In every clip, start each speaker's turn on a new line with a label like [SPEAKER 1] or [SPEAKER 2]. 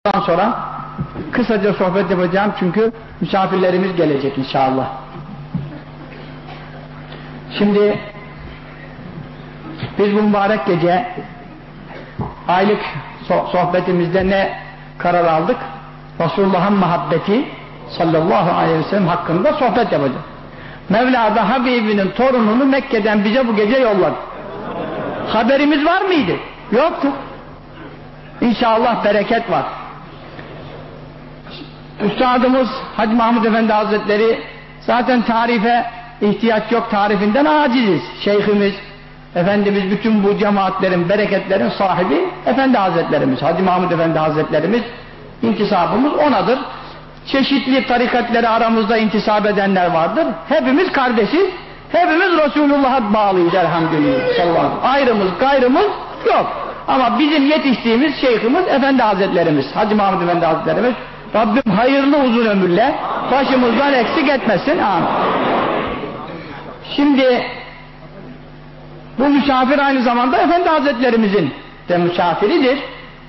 [SPEAKER 1] Ondan sonra kısaca sohbet yapacağım çünkü misafirlerimiz gelecek inşallah. Şimdi biz bu mübarek gece aylık sohbetimizde ne karar aldık? Resulullah'ın muhabbeti sallallahu aleyhi ve sellem hakkında sohbet yapacağız. Mevla da Habibinin torununu Mekke'den bize bu gece yolladı. Haberimiz var mıydı? Yoktu. İnşallah bereket var. Üstadımız Hacı Mahmud Efendi Hazretleri zaten tarife ihtiyaç yok, tarifinden aciziz. Şeyhimiz, Efendimiz, bütün bu cemaatlerin, bereketlerin sahibi Efendi Hazretlerimiz, Hacı Mahmud Efendi Hazretlerimiz, intisabımız onadır. Çeşitli tarikatları aramızda intisap edenler vardır. Hepimiz kardeşiz, hepimiz Resulullah'a bağlıyız elhamdülillah. Sallallahu. Ayrımız, gayrımız yok. Ama bizim yetiştiğimiz şeyhimiz Efendi Hazretlerimiz, Hacı Mahmud Efendi Hazretlerimiz. Rabbim hayırlı uzun ömürle başımızdan eksik etmesin. Amin. Şimdi bu misafir aynı zamanda Efendi Hazretlerimizin de misafiridir.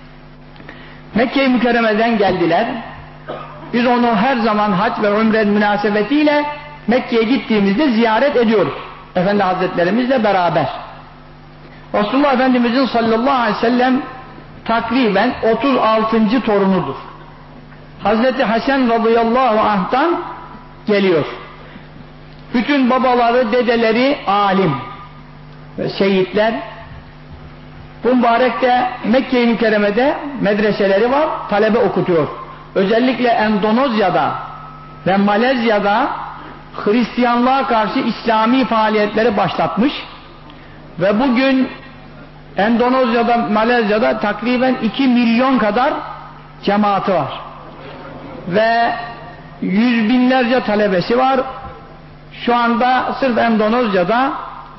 [SPEAKER 1] Mekke-i Mükerreme'den geldiler. Biz onu her zaman hac ve umre münasebetiyle Mekke'ye gittiğimizde ziyaret ediyoruz. Efendi Hazretlerimizle beraber. Resulullah Efendimizin sallallahu aleyhi ve sellem takriben 36. torunudur. Hazreti Hasan radıyallahu anh'tan geliyor. Bütün babaları, dedeleri alim ve şehitler. Bu mübarek de Mekke-i Mükerreme'de medreseleri var, talebe okutuyor. Özellikle Endonezya'da ve Malezya'da Hristiyanlığa karşı İslami faaliyetleri başlatmış ve bugün Endonezya'da, Malezya'da takriben 2 milyon kadar cemaati var ve yüz binlerce talebesi var. Şu anda sırf Endonezya'da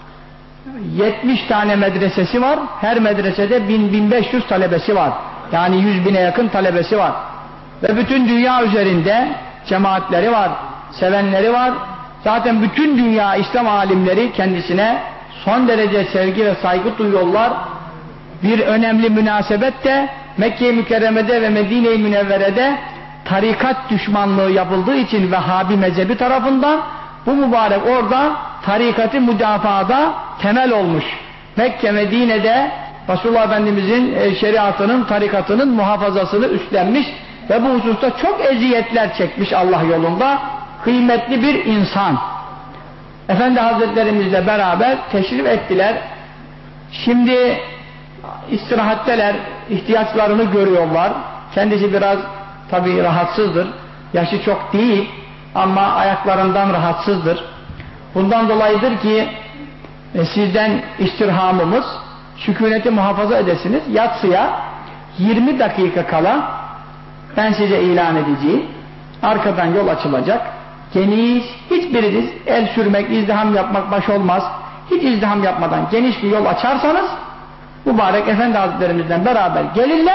[SPEAKER 1] 70 tane medresesi var. Her medresede 1000-1500 talebesi var. Yani 100 bine yakın talebesi var. Ve bütün dünya üzerinde cemaatleri var, sevenleri var. Zaten bütün dünya İslam alimleri kendisine son derece sevgi ve saygı duyuyorlar. Bir önemli münasebet de Mekke-i Mükerreme'de ve Medine-i Münevvere'de tarikat düşmanlığı yapıldığı için Vehhabi mezhebi tarafından bu mübarek orada tarikatı müdafaada temel olmuş. Mekke, Medine'de Resulullah Efendimizin şeriatının, tarikatının muhafazasını üstlenmiş ve bu hususta çok eziyetler çekmiş Allah yolunda. Kıymetli bir insan. Efendi Hazretlerimizle beraber teşrif ettiler. Şimdi istirahatteler, ihtiyaçlarını görüyorlar. Kendisi biraz tabii rahatsızdır. Yaşı çok değil ama ayaklarından rahatsızdır. Bundan dolayıdır ki sizden istirhamımız sükuneti muhafaza edesiniz. Yatsıya 20 dakika kala ben size ilan edeceğim. Arkadan yol açılacak. Geniş, hiçbiriniz el sürmek, izdiham yapmak baş olmaz. Hiç izdiham yapmadan geniş bir yol açarsanız mübarek Efendi Hazretlerimizden beraber gelirler,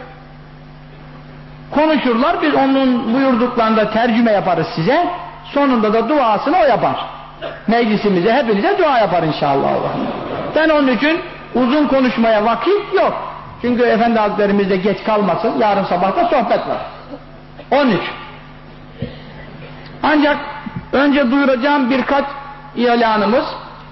[SPEAKER 1] konuşurlar, biz onun buyurduklarında tercüme yaparız size, sonunda da duasını o yapar. Meclisimize, hepinize dua yapar inşallah. Ben onun için uzun konuşmaya vakit yok. Çünkü Efendi Hazretlerimiz de geç kalmasın, yarın sabahta sohbet var. 13. Ancak önce duyuracağım birkaç ilanımız.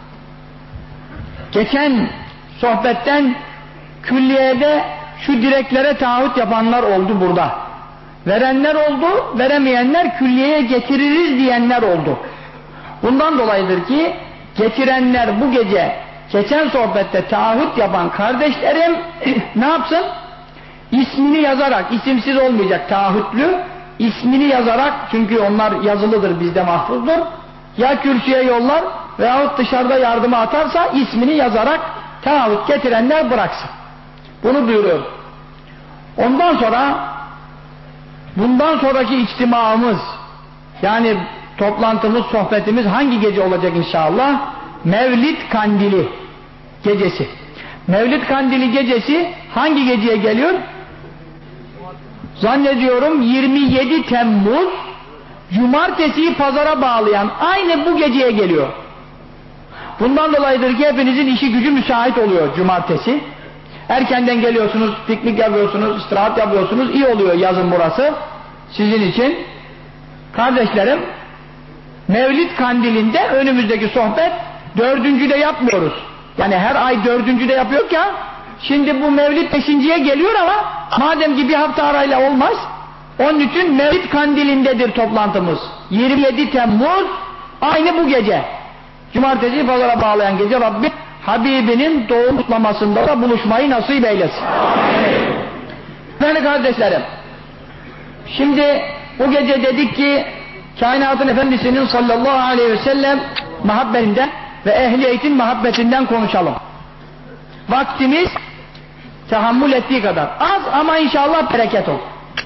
[SPEAKER 1] Geçen sohbetten külliyede şu direklere taahhüt yapanlar oldu burada. Verenler oldu, veremeyenler külliyeye getiririz diyenler oldu. Bundan dolayıdır ki getirenler bu gece geçen sohbette taahhüt yapan kardeşlerim ne yapsın? İsmini yazarak, isimsiz olmayacak taahhütlü, ismini yazarak, çünkü onlar yazılıdır, bizde mahfuzdur, ya kürsüye yollar veyahut dışarıda yardıma atarsa ismini yazarak taahhüt getirenler bıraksın. Bunu duyuruyorum. Ondan sonra bundan sonraki içtimaımız, yani toplantımız, sohbetimiz hangi gece olacak inşallah? Mevlid Kandili gecesi. Mevlid Kandili gecesi hangi geceye geliyor? Zannediyorum 27 Temmuz Cumartesiyi pazara bağlayan aynı bu geceye geliyor. Bundan dolayıdır ki hepinizin işi gücü müsait oluyor cumartesi. Erkenden geliyorsunuz, piknik yapıyorsunuz, istirahat yapıyorsunuz. İyi oluyor yazın burası. Sizin için. Kardeşlerim, Mevlid kandilinde önümüzdeki sohbet 4.'de yapmıyoruz. Yani her ay 4.'de yapıyor ya. Şimdi bu Mevlid 5.'ye geliyor ama madem ki bir hafta arayla olmaz, onun için Mevlid kandilindedir toplantımız. 27 Temmuz aynı bu gece. Cumartesi pazara bağlayan gece Rabbim Habibinin doğum kutlamasında da buluşmayı nasip eylesin. Değerli kardeşlerim, şimdi bu gece dedik ki kainatın efendisinin sallallahu aleyhi ve sellem muhabbetinden ve ehliyetin muhabbetinden konuşalım. Vaktimiz tahammül ettiği kadar az ama inşallah bereket olur.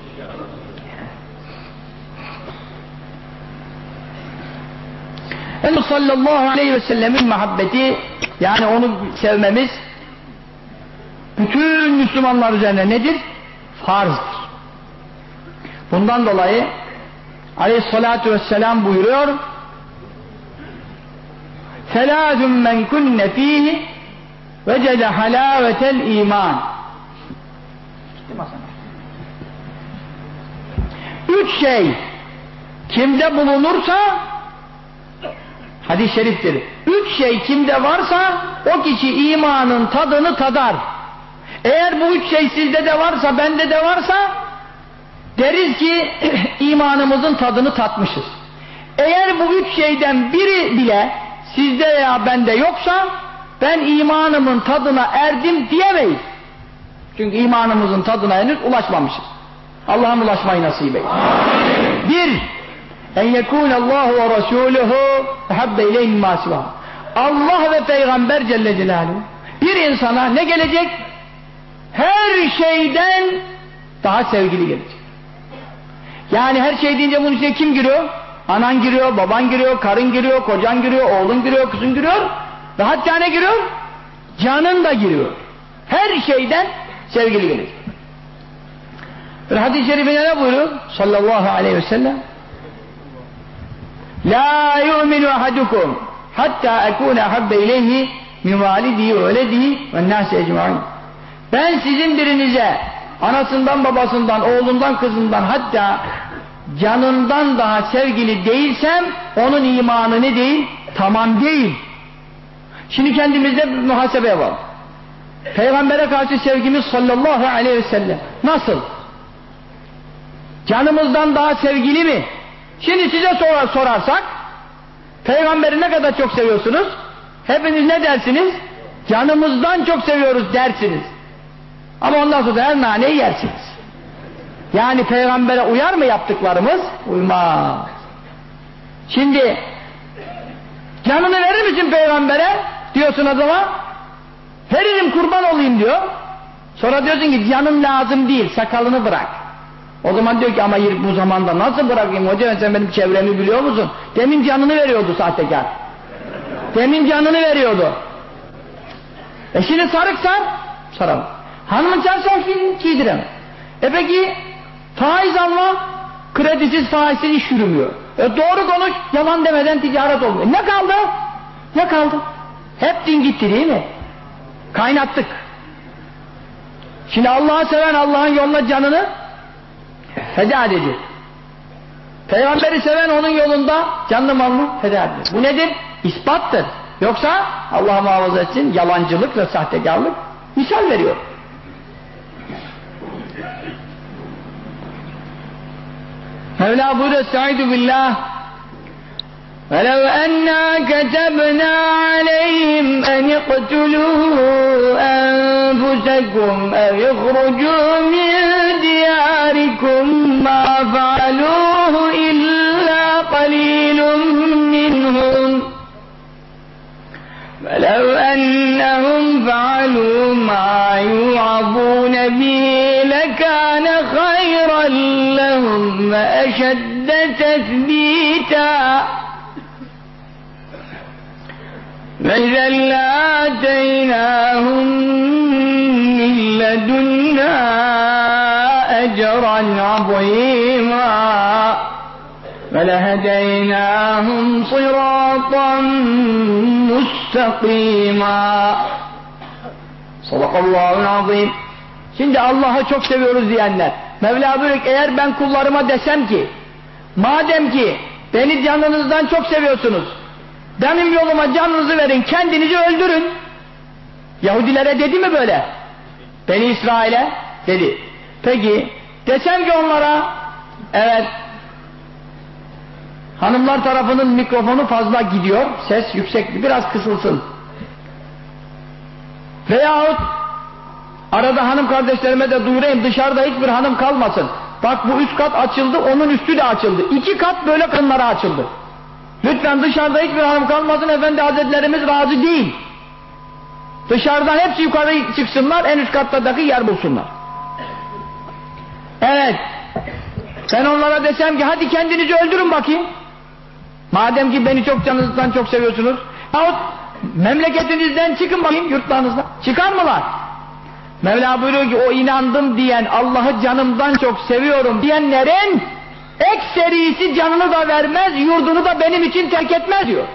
[SPEAKER 1] Efendimiz sallallahu aleyhi ve sellemin muhabbeti, yani onu sevmemiz bütün Müslümanlar üzerine nedir? Farzdır. Bundan dolayı aleyhissalatu vesselam buyuruyor: "Selâzun men kunne fîhi vecede halâvetel iman." Üç şey kimde bulunursa, hadis-i şeriftir, üç şey kimde varsa o kişi imanın tadını tadar. Eğer bu üç şey sizde de varsa, bende de varsa deriz ki imanımızın tadını tatmışız. Eğer bu üç şeyden biri bile sizde veya bende yoksa ben imanımın tadına erdim diyemeyiz. Çünkü imanımızın tadına henüz ulaşmamışız. Allah'ım ulaşmayı nasip eylesin. Bir, en yekûnallâhu ve rasûluhu habbe ileyhim mâ sivâ. Allah ve Peygamber Celle Celaluhu bir insana ne gelecek? Her şeyden daha sevgili gelecek. Yani her şey deyince bunun içine kim giriyor? Anan giriyor, baban giriyor, karın giriyor, kocan giriyor, oğlun giriyor, kızın giriyor. Ve hatta ne giriyor? Canın da giriyor. Her şeyden sevgili gelecek. Bir hadis-i şerifine ne buyuruyor? Sallallahu aleyhi ve sellem: "La yu'minu ahadukum hatta ekûne habbe ileyhi min vâlidihi ve veledihi ve nâsi ecmaîn." Ben sizin birinize anasından, babasından, oğlundan, kızından, hatta canından daha sevgili değilsem onun imanı ne değil? Tamam değil. Şimdi kendimizde bir muhasebe yapalım. Peygamber'e karşı sevgimiz sallallahu aleyhi ve sellem nasıl? Canımızdan daha sevgili mi? Şimdi size sorarsak Peygamber'i ne kadar çok seviyorsunuz? Hepiniz ne dersiniz? Canımızdan çok seviyoruz dersiniz. Ama ondan sonra her naneyi yersiniz. Yani Peygamber'e uyar mı yaptıklarımız? Uymaz. Şimdi canını verir misin Peygamber'e? Diyorsun o zaman. Veririm, kurban olayım diyor. Sonra diyorsun ki canım lazım değil, sakalını bırak. O zaman diyor ki ama bu zamanda nasıl bırakayım hocam, sen benim çevremi biliyor musun? Demin canını veriyordu sahtekar. Demin canını veriyordu. Şimdi sarık sar, saramam. Hanımın çarşaf giydiremem. Peki faiz alma, kredisiz faizsiz iş yürümüyor. Doğru konuş, yalan demeden ticaret olmuyor. Ne kaldı? Ne kaldı? Hep din gitti değil mi? Kaynattık. Şimdi Allah'ı seven Allah'ın yoluna canını feda ediyor. Peygamberi seven onun yolunda canlı malını feda ediyor. Bu nedir? İspattır. Yoksa Allah muhafaza etsin yalancılık ve sahtekarlık misal veriyor. Mevla buyuruyor: "Estaizu billah. وَلَوْ أَنَّا كَتَبْنَا عَلَيْهِمْ أَنِ اقْتُلُوا أَنفُسَكُمْ أَوْ اخْرُجُوا مِنْ دِيَارِكُمْ مَا فَعَلُوهُ إِلَّا قَلِيلٌ مِّنْهُمْ وَلَوْ أَنَّهُمْ فَعَلُوا مَا يُوعَظُونَ بِهِ لَكَانَ خَيْرًا لَهُمْ وَأَشَدَّ تَثْبِيتًا وَإِذًا لَّآتَيْنَاهُم مِّن لَّدُنَّا أَجْرًا عَظِيمًا وَلَهَدَيْنَاهُمْ صِرَاطًا مُسْتَقِيمًا." Sadakallahul azim. Şimdi Allah'ı çok seviyoruz diyenler. Mevla buyuruyor ki, eğer ben kullarıma desem ki, madem ki beni canınızdan çok seviyorsunuz, benim yoluma canınızı verin, kendinizi öldürün. Yahudilere dedi mi böyle? Beni İsrail'e dedi. Peki desem ki onlara, evet, hanımlar tarafının mikrofonu fazla gidiyor, ses yüksek, biraz kısılsın. Veyahut arada hanım kardeşlerime de duyurayım, dışarıda hiçbir hanım kalmasın. Bak bu üst kat açıldı, onun üstü de açıldı. 2 kat böyle kadınlara açıldı. Lütfen dışarıda hiçbir hanım kalmasın, Efendi Hazretlerimiz razı değil. Dışarıdan hepsi yukarı çıksınlar, en üst kattaki yer bulsunlar. Evet, ben onlara desem ki hadi kendinizi öldürün bakayım. Madem ki beni çok canınızdan çok seviyorsunuz. Yahut memleketinizden çıkın bakayım, yurtlarınızdan. Çıkar mılar? Mevla buyuruyor ki o inandım diyen, Allah'ı canımdan çok seviyorum diyenlerin ekserisi canını da vermez, yurdunu da benim için terk etmez diyor.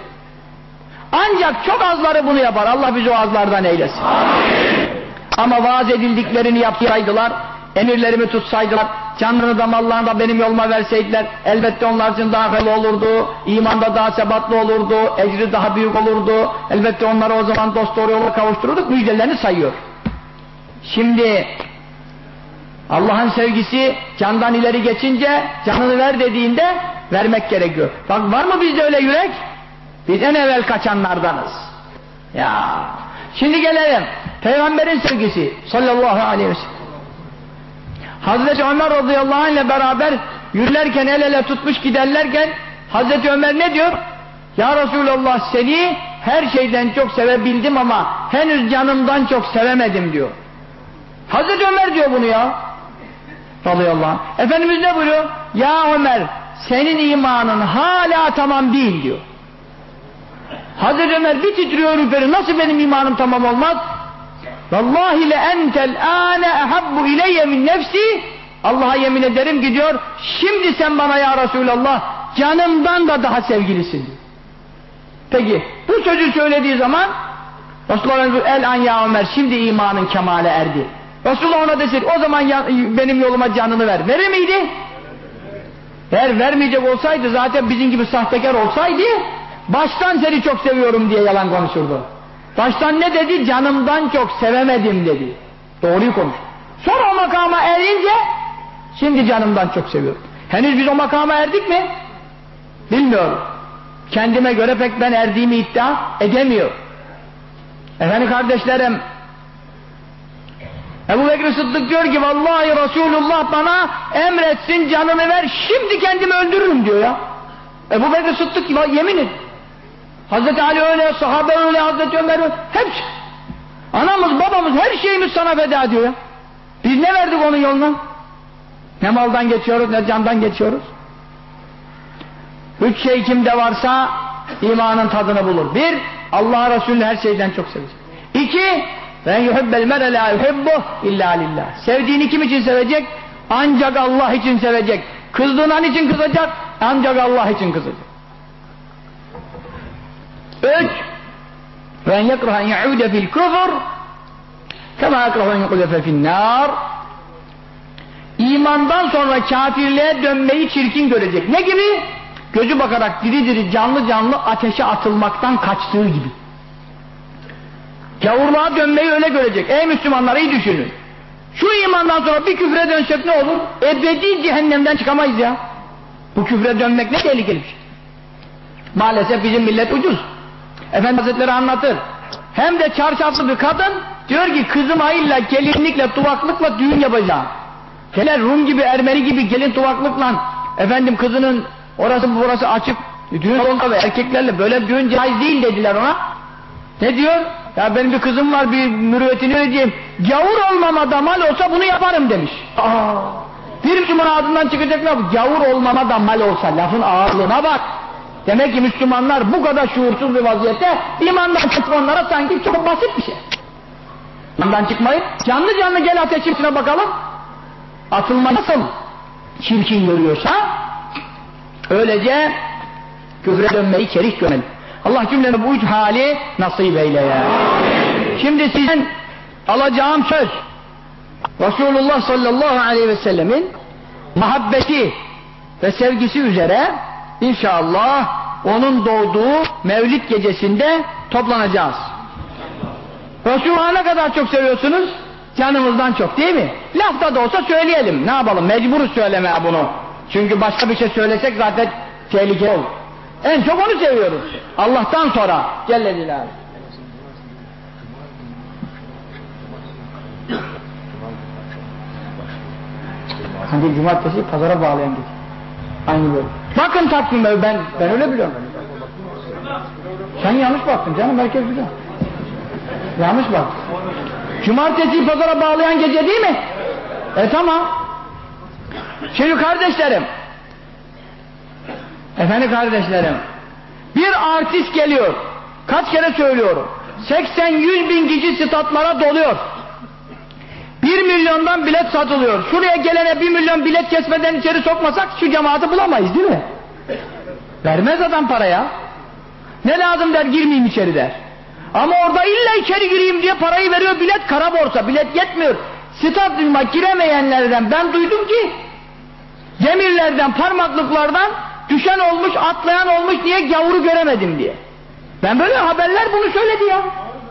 [SPEAKER 1] Ancak çok azları bunu yapar. Allah bizi o azlardan eylesin. Amin. Ama vaaz edildiklerini yapsaydılar, emirlerimi tutsaydılar, canlarını da mallarını da benim yoluma verseydiler, elbette onlar için daha hayırlı olurdu, imanda daha sebatlı olurdu, ecri daha büyük olurdu, elbette onları o zaman dost doğru yola kavuştururduk, müjdelerini sayıyor. Şimdi Allah'ın sevgisi candan ileri geçince, canını ver dediğinde vermek gerekiyor. Bak var mı bizde öyle yürek? Biz en evvel kaçanlardanız. Ya. Şimdi gelelim. Peygamberin sevgisi sallallahu aleyhi ve sellem. Hazreti Ömer radıyallahu anh ile beraber yürürlerken, el ele tutmuş giderlerken Hazreti Ömer ne diyor? Ya Resulallah, seni her şeyden çok sevebildim ama henüz canımdan çok sevemedim diyor. Hazreti Ömer diyor bunu ya. Radıyallahu anh. Efendimiz ne buyuruyor? Ya Ömer, senin imanın hala tamam değil diyor. Hazreti Ömer bir titriyor ürperi, nasıl benim imanım tamam olmaz? Vallahi le entel âne ehabbu ileyye min nefsi. Allah'a yemin ederim ki diyor, şimdi sen bana ya Resulallah canımdan da daha sevgilisin diyor. Peki bu sözü söylediği zaman Resulullah el an ya Ömer, şimdi imanın kemale erdi. Resulullah ona desin, o zaman benim yoluma canını ver. Verir miydi? Eğer vermeyecek olsaydı, zaten bizim gibi sahtekar olsaydı baştan seni çok seviyorum diye yalan konuşurdu. Baştan ne dedi? Canımdan çok sevemedim dedi. Doğruyu konuş. Sonra o makama erince şimdi canımdan çok seviyorum. Henüz biz o makama erdik mi? Bilmiyorum. Kendime göre pek ben erdiğimi iddia edemiyorum. Efendim kardeşlerim, Ebu Bekir Sıddık diyor ki vallahi Resulullah bana emretsin canımı ver, şimdi kendimi öldürürüm diyor ya. Ebu Bekir Sıddık yemin et. Hazreti Ali öyle, sahabe öyle, Hazreti Ömer öyle, hepsi. Anamız, babamız, her şeyimiz sana feda diyor ya. Biz ne verdik onun yoluna? Ne maldan geçiyoruz, ne candan geçiyoruz. 3 şey kimde varsa imanın tadını bulur. 1, Allah Resulü her şeyden çok sevecek. 2, ben yuhibbel mere la yuhibbuh illa lillah. Sevdiğini kim için sevecek? Ancak Allah için sevecek. Kızdığına için kızacak? Ancak Allah için kızacak. 3, ve yekrahen ya'ude fil küfür kema yekrahen yuqdefe fil nar. İmandan sonra kafirliğe dönmeyi çirkin görecek. Ne gibi? Gözü bakarak diri diri canlı canlı ateşe atılmaktan kaçtığı gibi. Gavurluğa dönmeyi öyle görecek. Ey Müslümanlar, iyi düşünün. Şu imandan sonra bir küfre dönsek ne olur? Ebedi cehennemden çıkamayız ya. Bu küfre dönmek ne tehlikeli bir şey. Maalesef bizim millet ucuz. Efendi Hazretleri anlatır. Hem de çarşaflı bir kadın diyor ki kızıma illa gelinlikle, tuvaklıkla düğün yapacağım. Hele Rum gibi, Ermeni gibi gelin tuvaklıkla efendim kızının orası burası açık düğün oldu ve erkeklerle böyle düğün caiz değil dediler ona. Ne diyor? Ya benim bir kızım var, bir mürüvvetini ödeyeyim. Gavur olmama da mal olsa bunu yaparım demiş. Bir Müslüman ağzından çıkacak ne bu? Gavur olmama da mal olsa, lafın ağırlığına bak. Demek ki Müslümanlar bu kadar şuursuz bir vaziyette imandan çıkmanlara sanki çok basit bir şey. İmandan çıkmayı, canlı canlı gel ateşin içine bakalım. Atılma nasıl çirkin görüyorsa öylece küfre dönmeyi kerih görelim. Allah cümlene bu üç hali nasip eyle ya. Şimdi sizin alacağım söz Resulullah sallallahu aleyhi ve sellemin muhabbeti ve sevgisi üzere inşallah onun doğduğu Mevlid gecesinde toplanacağız. Resulullah'ı ne kadar çok seviyorsunuz? Canımızdan çok, değil mi? Lafta da olsa söyleyelim. Ne yapalım? Mecburuz söylemeye bunu. Çünkü başka bir şey söylesek zaten tehlikeli olur. En çok onu seviyoruz. Allah'tan sonra Celle Celaluhu. Hani cumartesi pazara bağlayan gece. Aynı böyle. Bakın takvime, ben öyle biliyorum. Sen yanlış baktın canım, herkes biliyor. Yanlış bak. Cumartesi pazara bağlayan gece değil mi? Tamam. Şimdi kardeşlerim, efendim kardeşlerim, bir artist geliyor. Kaç kere söylüyorum. 80-100 bin kişi statlara doluyor. 1 milyondan bilet satılıyor. Şuraya gelene 1 milyon bilet kesmeden içeri sokmasak şu cemaati bulamayız, değil mi? Vermez adam paraya. Ne lazım der, girmeyeyim içeri der. Ama orada illa içeri gireyim diye parayı veriyor, bilet kara borsa, bilet yetmiyor. Stadyuma giremeyenlerden ben duydum ki demirlerden, parmaklıklardan düşen olmuş, atlayan olmuş, niye gavuru göremedim diye. Ben böyle haberler bunu söyledi ya.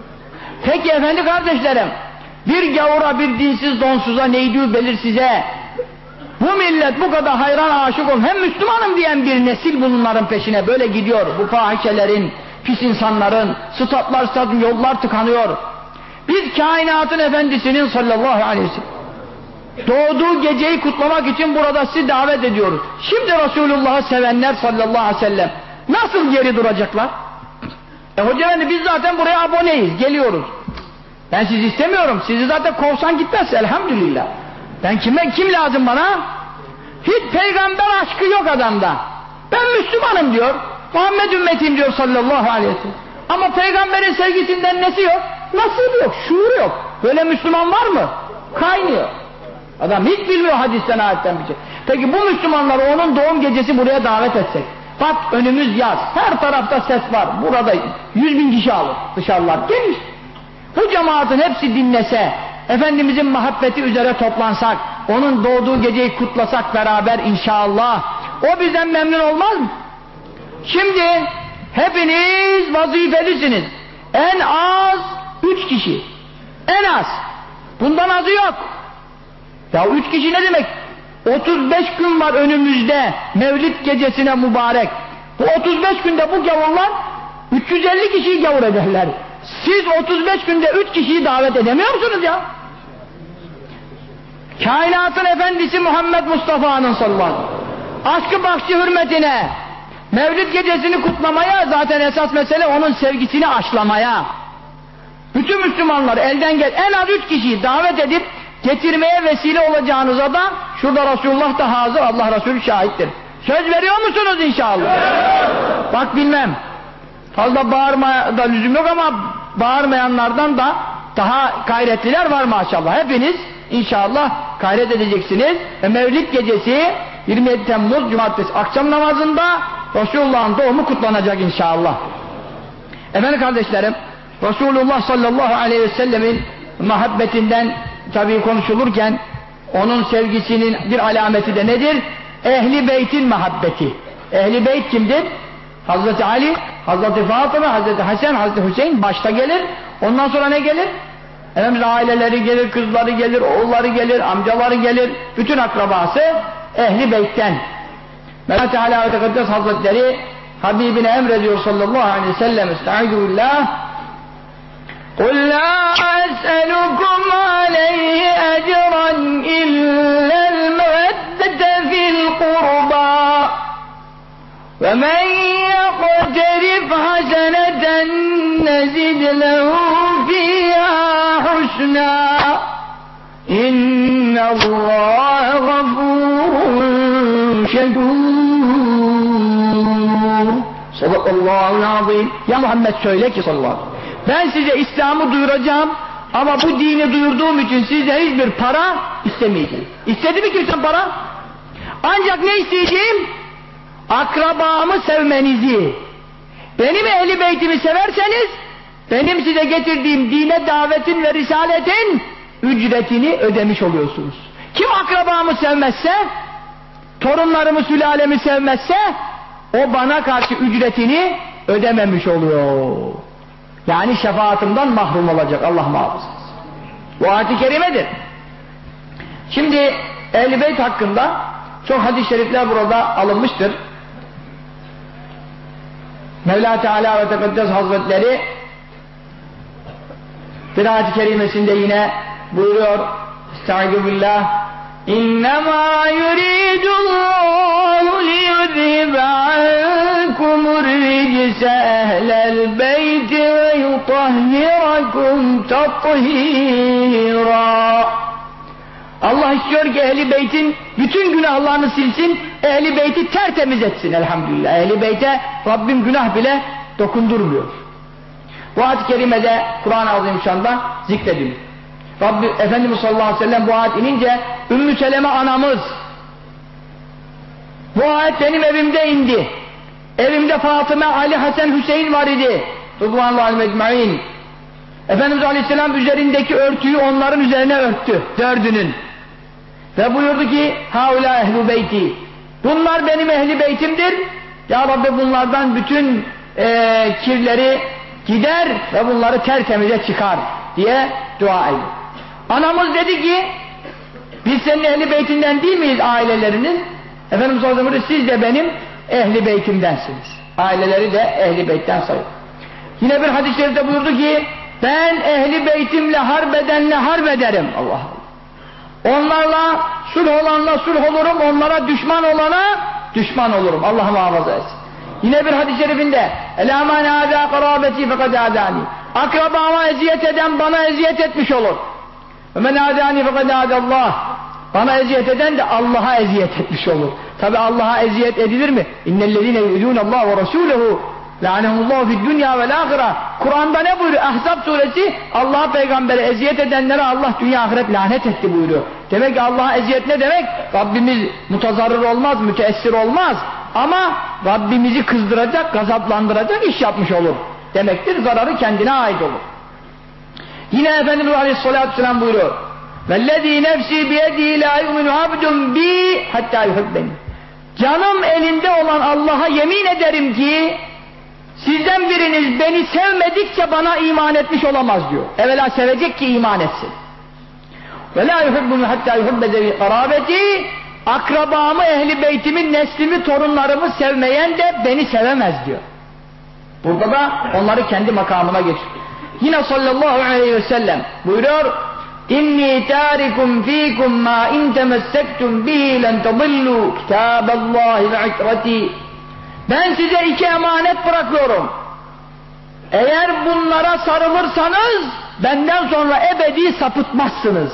[SPEAKER 1] Peki efendi kardeşlerim, bir gavura, bir dinsiz donsuza, neydi belirsize bu millet bu kadar hayran aşık ol, hem Müslümanım diyen bir nesil bunların peşine böyle gidiyor. Bu fahişelerin, pis insanların, statlar, yollar tıkanıyor. Biz kainatın efendisinin sallallahu aleyhi ve sellem doğduğu geceyi kutlamak için burada sizi davet ediyoruz. Şimdi Resulullah'ı sevenler sallallahu aleyhi ve sellem nasıl geri duracaklar? Hoca biz zaten buraya aboneyiz, geliyoruz. Ben sizi istemiyorum, sizi zaten kovsan gitmez elhamdülillah. Ben kim lazım bana? Hiç peygamber aşkı yok adamda. Ben Müslümanım diyor, Muhammed ümmetiyim diyor sallallahu aleyhi ve sellem. Ama peygamberin sevgisinden nesi yok? Nasıl yok, şuur yok. Böyle Müslüman var mı? Kaynıyor. Adam hiç bilmiyor hadisten, ayetten bir şey. Peki bu Müslümanları onun doğum gecesi buraya davet etsek. Bak önümüz yaz, her tarafta ses var. Burada 100 bin kişi alır, dışarılar geniş. Bu cemaatin hepsi dinlese, Efendimizin muhabbeti üzere toplansak, onun doğduğu geceyi kutlasak beraber inşallah, o bizden memnun olmaz mı? Şimdi hepiniz vazifelisiniz. En az 3 kişi. En az. Bundan azı yok. Ya 3 kişi ne demek? 35 gün var önümüzde Mevlid gecesine mübarek. Bu 35 günde bu gavurlar 350 kişiyi gavur ederler. Siz 35 günde 3 kişiyi davet edemiyor musunuz ya? Kainatın efendisi Muhammed Mustafa'nın sallallahu aleyhi ve sellem aşkı bakşı hürmetine Mevlid gecesini kutlamaya, zaten esas mesele onun sevgisini aşılamaya. Bütün Müslümanlar elden gel en az 3 kişiyi davet edip getirmeye vesile olacağınıza da şurada Resulullah da hazır, Allah Resulü şahittir. Söz veriyor musunuz inşallah? Bak bilmem. Fazla bağırmaya da lüzum yok ama bağırmayanlardan da daha gayretliler var maşallah. Hepiniz inşallah gayret edeceksiniz. Mevlid gecesi 27 Temmuz Cumartesi akşam namazında Resulullah'ın doğumu kutlanacak inşallah. Efendim kardeşlerim, Resulullah sallallahu aleyhi ve sellemin muhabbetinden tabii konuşulurken onun sevgisinin bir alameti de nedir? Ehli beytin muhabbeti. Ehli beyt kimdir? Hazreti Ali, Hazreti Fatıma, Hazreti Hasan, Hazreti Hüseyin başta gelir. Ondan sonra ne gelir? Efendimiz aileleri gelir, kızları gelir, oğulları gelir, amcaları gelir. Bütün akrabası ehli beytten. Mevla Teala ve Tekaddes Hazretleri Habibine emrediyor sallallahu aleyhi ve sellem. Estaizu billah. قُلْ لَا أَسْأَلُكُمْ عَلَيْهِ أَجْرًا إِلَّا الْمَوَدَّةَ فِي الْقُرْبَى وَمَنْ يَقْتَرِفْ حَسَنَةً نَزِدْ لَهُ فِيهَا حُسْنًا إِنَّ اللّٰهَ غَفُورٌ شَكُورٌ Sadakallahu azim. Ya Muhammed söyle ki sallallahu aleyhi ve sellem, ben size İslam'ı duyuracağım ama bu dini duyurduğum için size hiçbir para istemeyeceğim. İstedi mi kimse para? Ancak ne isteyeceğim? Akrabamı sevmenizi. Benim ehli beytimi severseniz benim size getirdiğim dine davetin ve risaletin ücretini ödemiş oluyorsunuz. Kim akrabamı sevmezse, torunlarımı, sülalemi sevmezse, o bana karşı ücretini ödememiş oluyor. Yani şefaatimden mahrum olacak. Allah muhafaza. Bu ayet-i kerimedir. Şimdi Ehl-i Beyt hakkında çok hadis-i şerifler burada alınmıştır. Mevla Teala ve Tekaddes Hazretleri bir ayet-i kerimesinde yine buyuruyor: Estağfirullah. İnnemâ yuridullahu liyudhibe ankumur ricse ehlel beyti ve yutahhirakum tathîrâ. Allah istiyor ki Ehl-i Beyt'in bütün günahlarını silsin, Ehl-i Beyt'i tertemiz etsin elhamdülillah. Ehl-i Beyt'e Rabbim günah bile dokundurmuyor. Bu ayet-i kerimede Kur'an-ı Azimüşşan'da zikredilir. Rabbi Efendimiz sallallahu aleyhi ve sellem bu ayet inince Ümmü Seleme anamız, bu ayet benim evimde indi. Evimde Fatıma, Ali, Hasan, Hüseyin var idi. Rıdvanullah mecmaîn. Efendimiz aleyhisselam üzerindeki örtüyü onların üzerine örttü. Dördünün. Ve buyurdu ki haulâ ehl-i beyti. Bunlar benim ehli beytimdir. Ya Rabbi bunlardan bütün kirleri gider ve bunları tertemize çıkar diye dua edin. Anamız dedi ki biz senin ehli beytinden değil miyiz ailelerinin? Efendimiz sallallahu aleyhi ve sellem siz de benim ehli beytimdensiniz. Aileleri de ehli beytten sayılır. Yine bir hadis-i şerifte buyurdu ki ben ehli beytimle harbedenle harbederim. Allah Allah. Onlarla sulh olanla sulh olurum, onlara düşman olana düşman olurum. Allah muhafaza etsin. Yine bir hadis-i şerifinde elâ men âdâ karâbetî fekad âdâni. Akrabama eziyet eden bana eziyet etmiş olur. Ve men âdâni fekad âdâllâh. Bana eziyet eden de Allah'a eziyet etmiş olur. Tabi Allah'a eziyet edilir mi? İnnellezîne yu'zûnallâhu ve rasûlehu la'anehumullâhu fid-dünya vel-âhireh. Kur'an'da ne buyuruyor? Ahzab suresi Allah'a peygambere eziyet edenlere Allah dünya ahiret lanet etti buyuruyor. Demek ki Allah'a eziyet ne demek? Rabbimiz mutazarrır olmaz, müteessir olmaz. Ama Rabbimizi kızdıracak, gazaplandıracak iş yapmış olur demektir. Zararı kendine ait olur. Yine Efendimiz Aleyhisselatü Vesselam buyuruyor: "Vellezî nefsî biyedî lâ yu'minu abdun bî hattâ yuhibbeni." Canım elinde olan Allah'a yemin ederim ki sizden biriniz beni sevmedikçe bana iman etmiş olamaz diyor. Evvela sevecek ki iman etsin. وَلَا يُحِبُّنُ حَتَّى يُحِبَّ ذَوِي قَرَابَتِي. Akrabamı, ehli beytimin, neslimi, torunlarımı sevmeyen de beni sevemez diyor. Burada da onları kendi makamına geçiyor. Yine sallallahu aleyhi ve sellem buyuruyor: İnni târikum fîkum mâ in temessektum bihi len tadillû kitâballâhi ve ikrati. Ben size iki emanet bırakıyorum. Eğer bunlara sarılırsanız benden sonra ebedi sapıtmazsınız.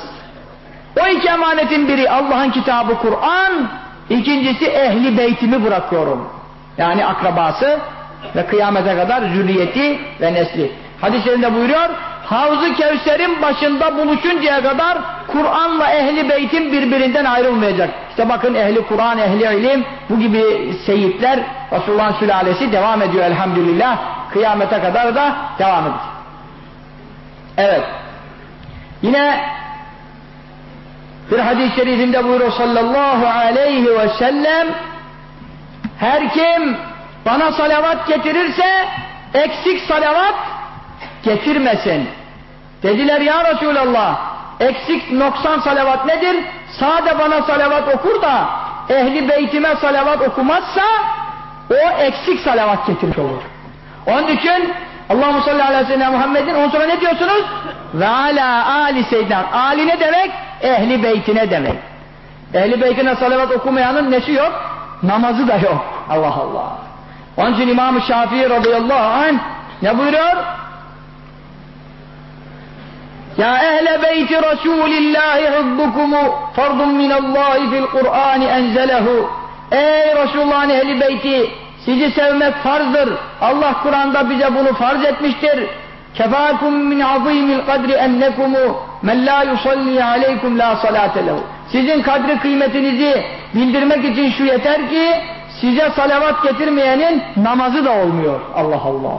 [SPEAKER 1] O iki emanetin biri Allah'ın kitabı Kur'an, ikincisi ehli beytimi bırakıyorum. Yani akrabası ve kıyamete kadar zürriyeti ve nesli. Hadis-i buyuruyor, Havz-ı Kevser'in başında buluşuncaya kadar Kur'an'la ehli beytin birbirinden ayrılmayacak. İşte bakın ehli Kur'an, ehli ilim, bu gibi seyitler, Resulullah'ın sülalesi devam ediyor elhamdülillah. Kıyamete kadar da devam edecek. Evet. Yine bir hadis-i şerifinde buyuruyor sallallahu aleyhi ve sellem: her kim bana salavat getirirse eksik salavat getirmesin. Dediler ya Resulallah, eksik noksan salavat nedir? Sade bana salavat okur da ehli beytime salavat okumazsa o eksik salavat getirmiş olur. Onun için Allahu sallallahu aleyhi ve sellem Muhammed'in ondan sonra ne diyorsunuz? Ve ala ali seyyidina. Ali ne demek? Ehli beytine demek. Ehli beytine salavat okumayanın nesi yok? Namazı da yok. Allah Allah. Onun için İmam-ı Şafii radıyallahu anh ne buyuruyor? Ya ehle beyti Resulillahi hubbukumu fardun minallahi fil Kur'an enzelehu. Ey Resulullah'ın ehli beyti, sizi sevmek farzdır. Allah Kur'an'da bize bunu farz etmiştir. Kefâkum min azîmil kadri ennekumu men lâ yusalli aleykum lâ salâte lehu. Sizin kadri kıymetinizi bildirmek için şu yeter ki size salavat getirmeyenin namazı da olmuyor. Allah Allah.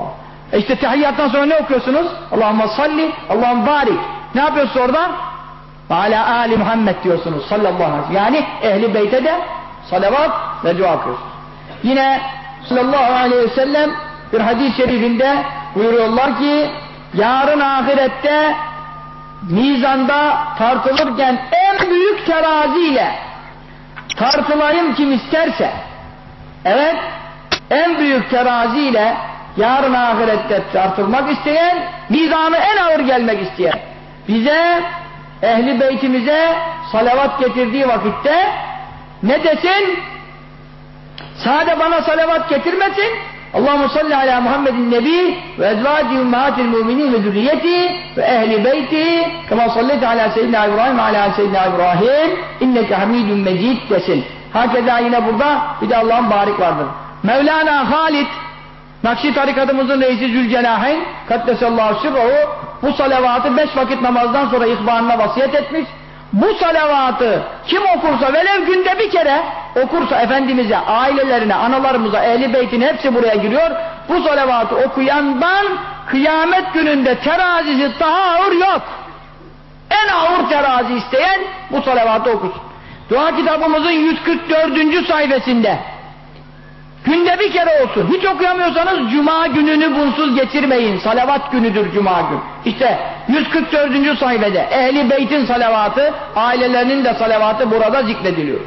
[SPEAKER 1] İşte tahiyyattan sonra ne okuyorsunuz? Allahümme salli, Allahümme barik. Ne yapıyorsunuz orada? Ala Ali Muhammed diyorsunuz sallallahu aleyhi ve sellem. Yani ehli beyte de salavat ve dua okuyorsunuz. Yine sallallahu aleyhi ve sellem bir hadis-i şerifinde buyuruyorlar ki yarın ahirette mizanda tartılırken en büyük teraziyle tartılayım kim isterse, evet, en büyük teraziyle yarın ahirette tartılmak isteyen, mizanı en ağır gelmek isteyen, bize, ehli beytimize salavat getirdiği vakitte ne desin? Sade bana salavat getirmesin. Allahümme salli ala Muhammedin nebi ve ezvâci ummahatil müminin ve zürriyeti ve ehli beyti kema sallite ala seyyidina İbrahim ve ala seyyidina İbrahim inneke hamidun mecid desin. Hakeza yine burada bir de Allah'ın barik vardır. Mevlana Halid Nakşi tarikatımızın reisi Zülcenahin Kaddesallahu sirruhu bu salavatı 5 vakit namazdan sonra ihbarına vasiyet etmiş. Bu salavatı kim okursa velev günde bir kere okursa Efendimiz'e, ailelerine, analarımıza, ehli beytin hepsi buraya giriyor. Bu salavatı okuyandan kıyamet gününde terazisi daha ağır yok. En ağır terazi isteyen bu salavatı okusun. Dua kitabımızın 144. sayfasında günde bir kere olsun. Hiç okuyamıyorsanız cuma gününü bunsuz geçirmeyin. Salavat günüdür cuma gün. İşte 144. sayfada ehli beytin salavatı, ailelerinin de salavatı burada zikrediliyor.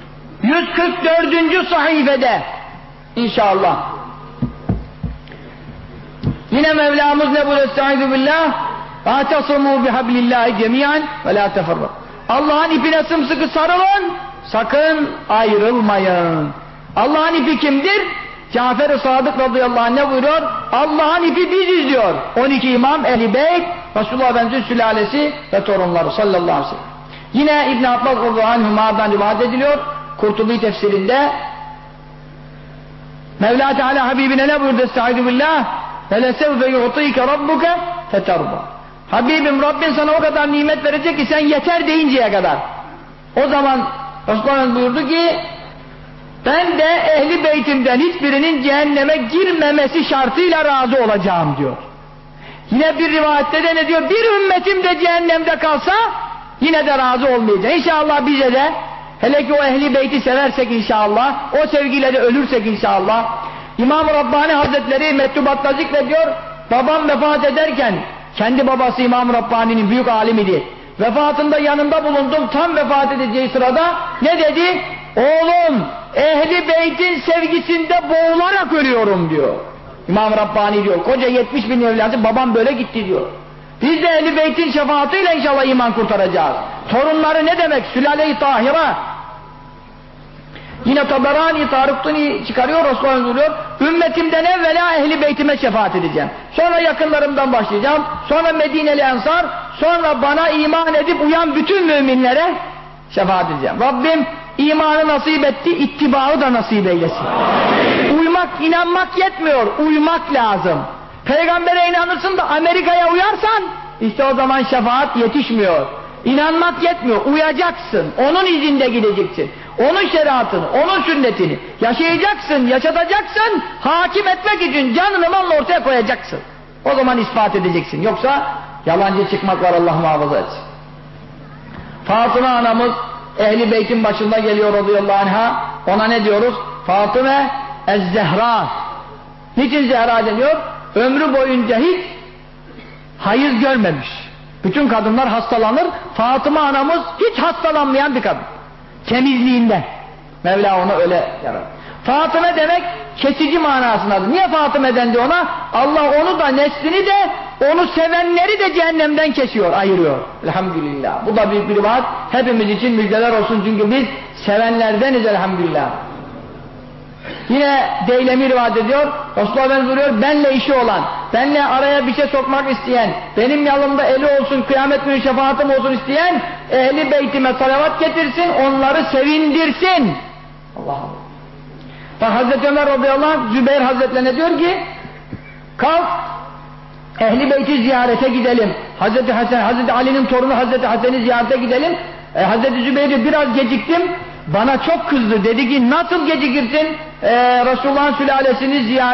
[SPEAKER 1] 144. sayfada inşallah. Yine Mevlamız ne buyuruyor? Estaizu billah. Vâtesımû bihablillâhi cemî'an ve lâ teferrak. Allah'ın ipine sımsıkı sarılın, sakın ayrılmayın. Allah'ın ipi kimdir? Cafer-i Sadık radıyallahu anh ne buyuruyor? Allah'ın ipi biziz diyor. 12 imam, Ehl-i Beyt, Resulullah Efendimiz sülalesi ve torunları sallallahu aleyhi ve sellem. Yine İbn Abbas radıyallahu anhuma'dan rivayet ediliyor. Kurtubi tefsirinde Mevla Teala Habibine ne buyurdu? Estaizu billah. فَلَسَوْفَ يُعْطِيكَ رَبُّكَ فَتَرْضَى. Habibim Rabbin sana o kadar nimet verecek ki sen yeter deyinceye kadar. O zaman Resulullah buyurdu ki ben de ehli beytimden hiçbirinin cehenneme girmemesi şartıyla razı olacağım diyor. Yine bir rivayette de ne diyor? Bir ümmetim de cehennemde kalsa yine de razı olmayacak. İnşallah bize de hele ki o ehli beyti seversek inşallah, o sevgiyle de ölürsek inşallah. İmam-ı Rabbani Hazretleri mektubatta zikrediyor. Babam vefat ederken kendi babası İmam-ı Rabbani'nin büyük alimiydi. Vefatında yanında bulundum. Tam vefat edeceği sırada ne dedi? Oğlum ehli beytin sevgisinde boğularak ölüyorum diyor. İmam Rabbani diyor. Koca 70 bin evladı babam böyle gitti diyor. Biz de ehli beytin şefaatiyle inşallah iman kurtaracağız. Torunları ne demek? Sülale-i Tahira. Yine Taberani, Tarıktuni çıkarıyor, Resulullah buyuruyor. Ümmetimden evvela ehli beytime şefaat edeceğim. Sonra yakınlarımdan başlayacağım. Sonra Medineli Ensar. Sonra bana iman edip uyan bütün müminlere şefaat edeceğim. Rabbim İmanı nasip etti, ittibaı da nasip eylesin. Uymak, inanmak yetmiyor, uymak lazım. Peygambere inanırsın da Amerika'ya uyarsan, işte o zaman şefaat yetişmiyor. İnanmak yetmiyor, uyacaksın, onun izinde gideceksin. Onun şeriatını, onun sünnetini yaşayacaksın, yaşatacaksın, hakim etmek için canını malını ortaya koyacaksın. O zaman ispat edeceksin. Yoksa yalancı çıkmak var, Allah muhafaza etsin. Fatıma anamız Ehli Beyt'in başında geliyor radıyallahu anha. Ona ne diyoruz? Fatıma Ez-Zehra. Niçin Zehra deniyor? Ömrü boyunca hiç hayız görmemiş. Bütün kadınlar hastalanır. Fatıma anamız hiç hastalanmayan bir kadın. Temizliğinden. Mevla onu öyle yarattı. Fatıma demek kesici manasındadır. Niye Fatıma dendi ona? Allah onu da neslini de onu sevenleri de cehennemden kesiyor, ayırıyor. Elhamdülillah. Bu da büyük bir rivayet. Hepimiz için müjdeler olsun çünkü biz sevenlerdeniz elhamdülillah. Yine Deylemi rivayet ediyor. Resulullah Efendimiz buyuruyor, benle işi olan, benle araya bir şey sokmak isteyen, benim yanımda eli olsun, kıyamet günü şefaatim olsun isteyen, ehli beytime salavat getirsin, onları sevindirsin. Allah Allah. Bak Hazreti Ömer radıyallahu anh, Zübeyir Hazretlerine diyor ki, kalk, ehli beyti ziyarete gidelim. Hazreti Hasan, Hazreti Ali'nin torunu Hazreti Hasan'ı ziyarete gidelim. Hazreti Zübeyir diyor, biraz geciktim. Bana çok kızdı. Dedi ki nasıl gecikirsin? Resulullah'ın sülalesini ziyaret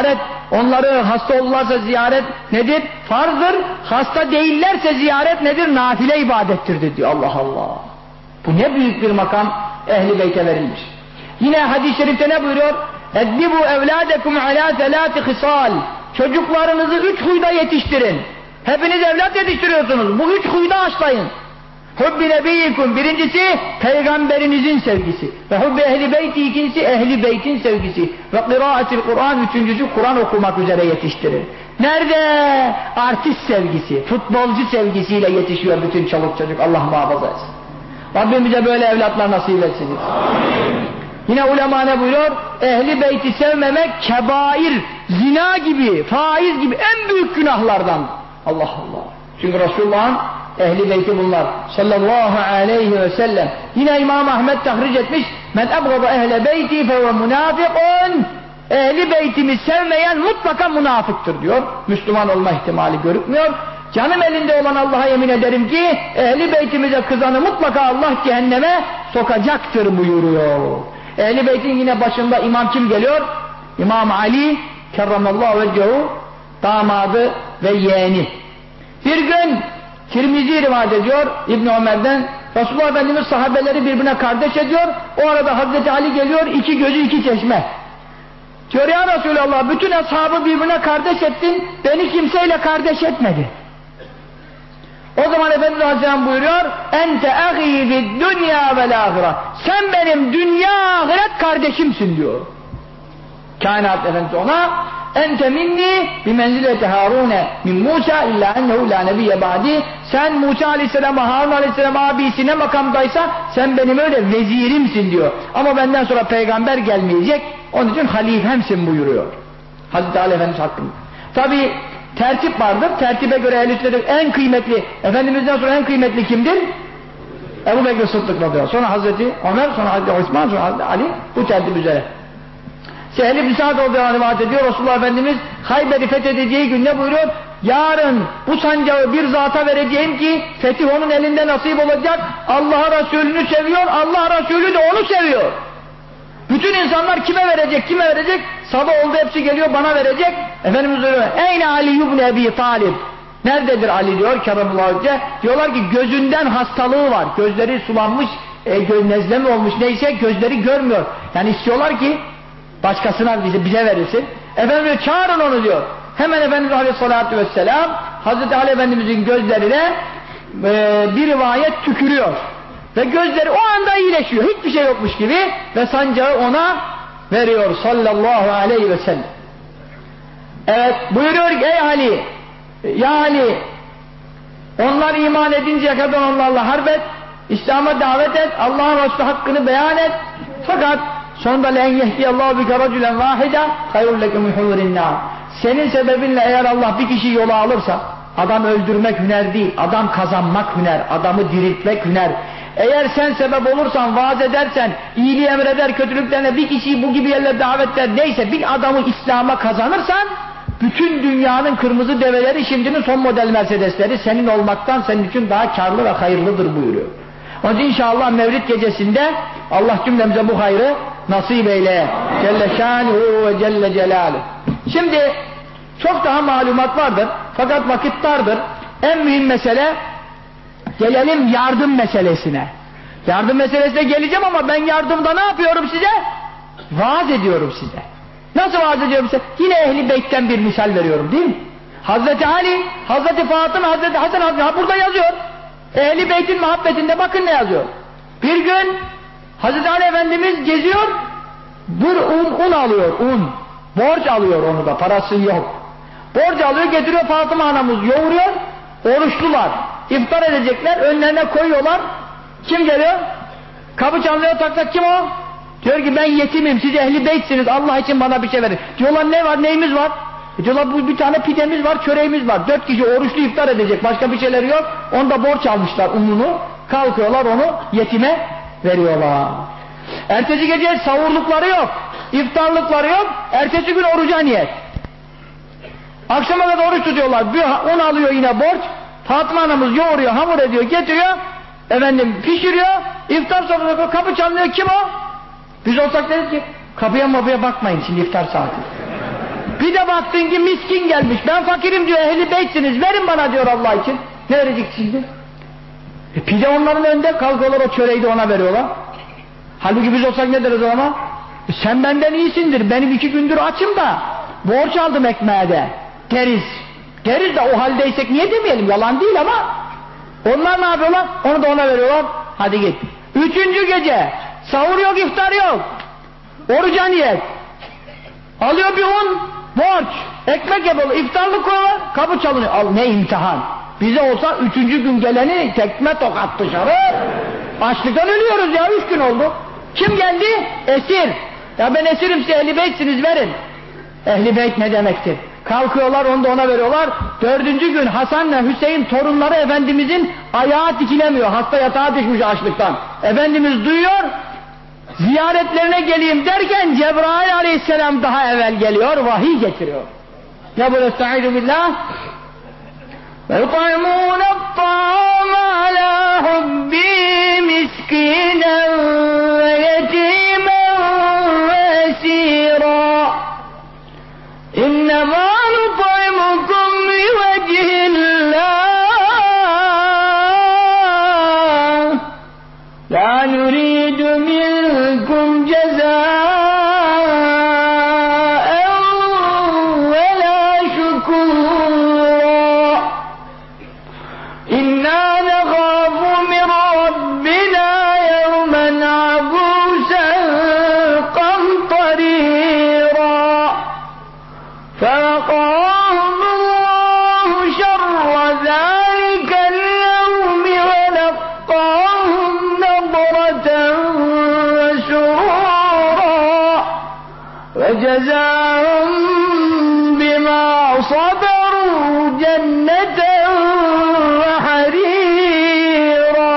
[SPEAKER 1] Onları hasta olurlarsa ziyaret nedir? Farzdır. Hasta değillerse ziyaret nedir? Nafile ibadettir dedi. Allah Allah. Bu ne büyük bir makam Ehl-i Beyt'e verilmiş. Yine hadis-i şerifte ne buyuruyor? Eddibu evladekum ala zelâti hisal. Çocuklarınızı 3 huyda yetiştirin. Hepiniz evlat yetiştiriyorsunuz. Bu 3 huyda aşlayın. Hubbi nebiyyikum, birincisi peygamberinizin sevgisi. Ve hubbi ehli beyti, ikincisi ehli beytin sevgisi. Ve kıraatil Kur'an, üçüncüsü Kur'an okumak üzere yetiştirir. Nerede? Artist sevgisi, futbolcu sevgisiyle yetişiyor bütün çoluk çocuk. Allah muhafaza etsin. Rabbim bize böyle evlatlar nasip etsin. Yine ulema ne buyuruyor? Ehli beyti sevmemek kebair, zina gibi, faiz gibi en büyük günahlardan. Allah Allah. Çünkü Resulullah'ın ehli beyti bunlar. Sallallahu aleyhi ve sellem. Yine İmam Ahmed tahric etmiş. Men ebgada ehle beyti fehuve munafikun. Ehli beytimi sevmeyen mutlaka münafıktır diyor. Müslüman olma ihtimali görükmüyor. Canım elinde olan Allah'a yemin ederim ki ehli beytimize kızanı mutlaka Allah cehenneme sokacaktır buyuruyor. Ehl-i Beyt'in yine başında imam kim geliyor? İmam Ali kerramallahu vecehu, damadı ve yeğeni. Bir gün Tirmizi rivayet ediyor İbn Ömer'den, Resulullah Efendimiz sahabeleri birbirine kardeş ediyor. O arada Hazreti Ali geliyor, 2 gözü 2 çeşme. Diyor ya Resulallah, bütün ashabı birbirine kardeş ettin, beni kimseyle kardeş etmedi. O zaman Efendimiz Aleyhisselam buyuruyor, ente ahi fid dünya vel ahire. Sen benim dünya ahiret kardeşimsin diyor. Kainat Efendimiz ona, ente minni bimenzileti Harune min Musa illa ennehu la nebiyye ba'di. Sen Musa Aleyhisselam'a, Harun Aleyhisselam abisi ne makamdaysa sen benim öyle vezirimsin diyor. Ama benden sonra peygamber gelmeyecek, onun için halifemsin buyuruyor. Hazreti Ali Efendimiz hakkında. Tabi tertip vardır. Tertibe göre ehl-i en kıymetli, Efendimiz'den sonra en kıymetli kimdir? Ebu Bekir Sıddık radıyallahu. Sonra Hazreti Ömer, sonra Hazreti Osman, sonra Hazreti Ali, bu tertip üzere. Sehl ibn Sa'd radıyallahu rivayet ediyor. Resulullah Efendimiz Hayber'i fethedeceği gün ne buyuruyor? Yarın bu sancağı bir zata vereceğim ki fetih onun elinde nasip olacak. Allah Resulü'nü seviyor, Allah Resulü de onu seviyor. Bütün insanlar kime verecek, kime verecek? Sabah oldu hepsi geliyor bana verecek. Efendimiz diyor, eyne Ali ibn Ebi Talib. Nerededir Ali diyor kerramallahu veceh. Diyorlar ki gözünden hastalığı var. Gözleri sulanmış, nezle mi olmuş neyse gözleri görmüyor. Yani istiyorlar ki başkasına bize verilsin. Efendimiz çağırın onu diyor. Hemen Efendimiz Aleyhisselatü Vesselam Hazreti Ali Efendimizin gözlerine bir rivayet tükürüyor. Ve gözleri o anda iyileşiyor. Hiçbir şey yokmuş gibi ve sancağı ona veriyor sallallahu aleyhi ve sellem. Evet buyuruyor ki ey Ali, ya Ali, onlar iman edinceye kadar onlarla harp et, İslam'a davet et, Allah'ın Resulü hakkını beyan et. Fakat sonunda len yehdiyallahu bike racülen vahida hayrun leke min humurin nar. Senin sebebinle eğer Allah bir kişiyi yola alırsa, adam öldürmek hüner değil, adam kazanmak hüner, adamı diriltmek hüner. Eğer sen sebep olursan, vaaz edersen, iyiliği emreder, kötülüklerine bir kişiyi bu gibi yerlere davet eder, neyse bir adamı İslam'a kazanırsan, bütün dünyanın kırmızı develeri, şimdinin son model Mercedesleri senin olmaktan senin için daha karlı ve hayırlıdır buyuruyor. Onun için inşallah Mevlid gecesinde Allah cümlemize bu hayrı nasip eyle. Celle şânuhu ve celle celâluhu. Şimdi çok daha malumat vardır fakat vakit dardır. En mühim mesele, gelelim yardım meselesine. Yardım meselesine geleceğim ama ben yardımda ne yapıyorum size? Vaaz ediyorum size. Nasıl vaaz ediyorum size? Yine Ehl-i Beyt'ten bir misal veriyorum değil mi? Hazreti Ali, Hazreti Fatıma, Hazreti Hasan, Hazreti burada yazıyor. Ehl-i Beyt'in muhabbetinde bakın ne yazıyor. Bir gün Hazreti Ali Efendimiz geziyor, bir un alıyor, un. Borç alıyor onu da, parası yok. Borç alıyor, getiriyor Fatıma anamız yoğuruyor, oruçlular. İftar edecekler, önlerine koyuyorlar. Kim geliyor? Kapı çalıyor, tak tak, kim o? Diyor ki ben yetimim, siz Ehl-i Beyt'siniz, Allah için bana bir şey verin. Diyorlar ne var, neyimiz var? Diyorlar bu bir tane pidemiz var, çöreğimiz var. 4 kişi oruçlu iftar edecek, başka bir şeyleri yok. Onda borç almışlar ununu, kalkıyorlar onu yetime veriyorlar. Ertesi gece savurlukları yok, iftarlıkları yok, ertesi gün oruca niyet. Akşama kadar oruç tutuyorlar, bir un alıyor yine borç. Fatıma anamız yoğuruyor, hamur ediyor, getiriyor, efendim pişiriyor, iftar sofrasında kapı çalıyor, kim o? Biz olsak deriz ki, kapıya bakmayın şimdi iftar saati. Bir de baktın ki miskin gelmiş. Ben fakirim diyor, Ehl-i Beytsiniz, verin bana diyor Allah için. Ne verecek şimdi? Pide onların önünde, kalkıyorlar o çöreği de ona veriyorlar. Halbuki biz olsak ne deriz ona? Sen benden iyisindir, benim 2 gündür açım da borç aldım ekmeğe de deriz. Deriz de o haldeysek niye demeyelim, yalan değil ama onlar ne yapıyorlar? Onu da ona veriyorlar, hadi git. 3. gece sahur yok, iftar yok, oruca niyet, alıyor bir un, borç, ekmek yapıyor, iftarlık koyuyor, kapı çalınıyor. Al ne imtihan. Bize olsa 3. gün geleni tekme tokat dışarı, açlıktan ölüyoruz ya, 3 gün oldu. Kim geldi? Esir. Ya ben esirim, size Ehl-i Beytsiniz, verin. Ehl-i Beyt ne demektir? Kalkıyorlar, onu da ona veriyorlar. 4. gün Hasan'la Hüseyin torunları Efendimizin ayağı dikilemiyor, hasta yatağa düşmüş açlıktan. Efendimiz duyuyor, ziyaretlerine geleyim derken Cebrail aleyhisselam daha evvel geliyor, vahiy getiriyor. Ya böyle estaizu billah. وَيُطْعِمُونَ الطَّعَامَ عَلَى حُبِّهِ مِسْكِينًا وَيَتِيمًا وَأَسِيرًا إِنَّمَا نُطْعِمُكُمْ لِوَجْهِ اللَّهِ لَا نُرِيدُ مِنكُمْ جَزَاءً وَلَا شُكُورًا إِنَّا نَخَافُ مِنْ رَبِّنَا يَوْمًا عَبُوسًا قَمْطَرِيرًا فَوَقَاهُمُ اللَّهُ شَرَّ ذَلِكَ الْيَوْمِ وَلَقَّاهُمْ نَضْرَةً وَسُرُورًا وَجَزَاهُمْ بِمَا صَبَرُوا جَنَّةً وَحَرِيرًا.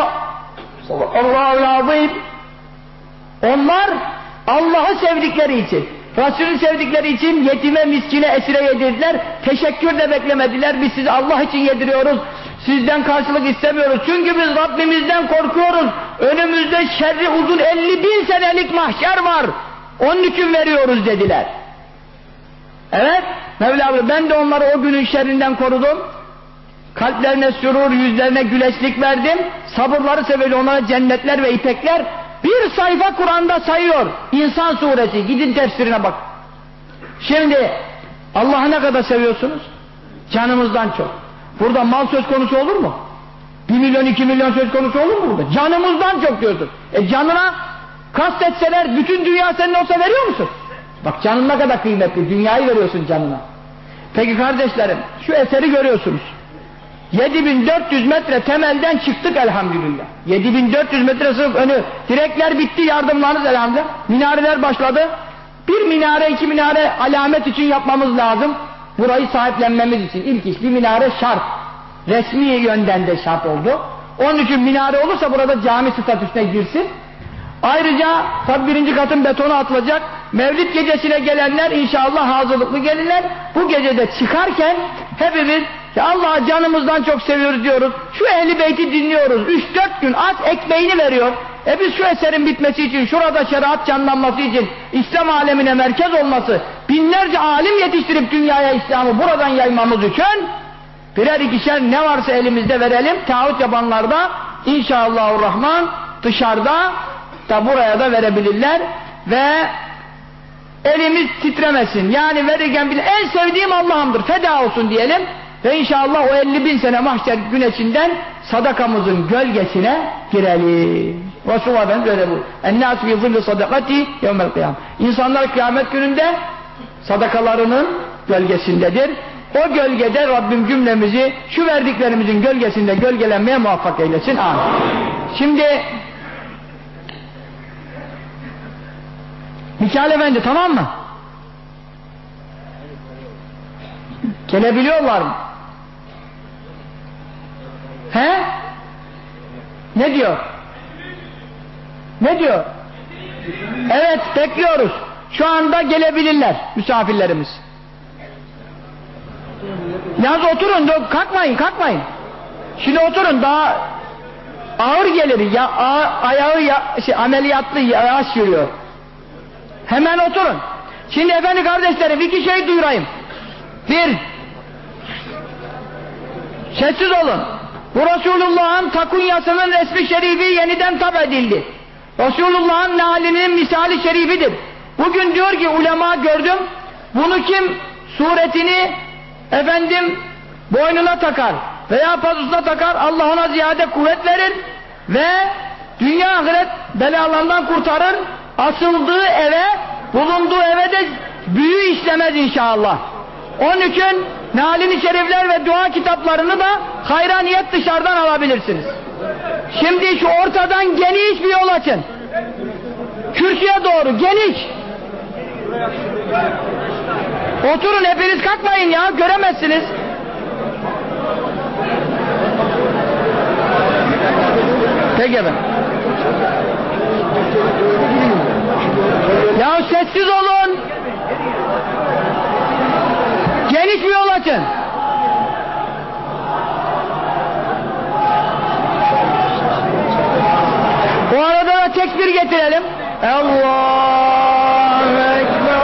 [SPEAKER 1] Allah'ul azim. Onlar Allah'ı sevdikleri için, Resulü sevdikleri için yetime, miskine, esire yedirdiler. Teşekkür de beklemediler. Biz sizi Allah için yediriyoruz, sizden karşılık istemiyoruz. Çünkü biz Rabbimizden korkuyoruz. Önümüzde şerri uzun 50.000 senelik mahşer var. Onun için veriyoruz dediler. Evet, Mevla ben de onları o günün şerrinden korudum. Kalplerine sürur, yüzlerine güleçlik verdim. Sabırları sebebiyle onlara cennetler ve ipekler. Bir sayfa Kur'an'da sayıyor. İnsan suresi. Gidin tefsirine bak. Şimdi Allah'ı ne kadar seviyorsunuz? Canımızdan çok. Burada mal söz konusu olur mu? 1 milyon 2 milyon söz konusu olur mu burada? Canımızdan çok diyorsun. Canına kastetseler bütün dünya senin olsa veriyor musun? Bak canın ne kadar kıymetli. Dünyayı veriyorsun canına. Peki kardeşlerim, şu eseri görüyorsunuz. 7400 metre temelden çıktık elhamdülillah. 7400 metre sırf önü. Direkler bitti, yardımlarınız elhamdülillah. Minareler başladı. Bir minare, 2 minare alamet için yapmamız lazım. Burayı sahiplenmemiz için. İlk iş, bir minare şart. Resmi yönden de şart oldu. Onun için minare olursa burada cami statüsüne girsin. Ayrıca tabi 1. katın betonu atılacak. Mevlid gecesine gelenler inşallah hazırlıklı gelirler. Bu gecede çıkarken hepimiz ya Allah'ı canımızdan çok seviyoruz diyoruz. Şu Ehl-i Beyt'i dinliyoruz. 3-4 gün aç ekmeğini veriyor. Biz şu eserin bitmesi için, şurada şeriat canlanması için, İslam alemine merkez olması, binlerce alim yetiştirip dünyaya İslam'ı buradan yaymamız için birer ikişer ne varsa elimizde verelim. Taahhüt yapanlar da inşallahurrahman dışarıda da buraya da verebilirler ve elimiz titremesin. Yani verirken bile en sevdiğim Allah'ımdır, feda olsun diyelim ve inşallah o 50.000 sene mahşer güneşinden sadakamızın gölgesine girelim. Resulullah Efendimiz öyle buyuruyor. اَنَّاسُ فِي ظِلِّ صَدَقَتِي يَوْمَ الْقِيَامِ. İnsanlar kıyamet gününde sadakalarının gölgesindedir. O gölgede Rabbim cümlemizi şu verdiklerimizin gölgesinde gölgelenmeye muvaffak eylesin. Amin. Şimdi Mikail Efendi tamam mı? Gelebiliyorlar mı? He? Ne diyor? Ne diyor? Evet bekliyoruz. Şu anda gelebilirler misafirlerimiz. Yalnız oturun, kalkmayın. Şimdi oturun, daha ağır gelir. Ya, ayağı ameliyatlı yavaş yürüyor. Hemen oturun. Şimdi efendi kardeşlerim iki şey duyurayım. Bir, sessiz olun. Bu Resulullah'ın takunyasının resmi şerifi yeniden tab edildi. Resulullah'ın nalinin misali şerifidir. Bugün diyor ki ulema gördüm, bunu kim suretini efendim boynuna takar veya pazusuna takar, Allah ona ziyade kuvvet verir ve dünya ahiret belalarından kurtarır, asıldığı eve, bulunduğu eve de büyü işlemez inşallah. Onun için nalini şerifler ve dua kitaplarını da hayra niyet dışarıdan alabilirsiniz. Şimdi şu ortadan geniş bir yol açın. Kürsüye doğru geniş. Oturun, hepiniz kalkmayın ya, göremezsiniz. Peki efendim. Ya sessiz olun. Geniş bir yol açın. Bu arada da tekbir getirelim. Allahu Ekber.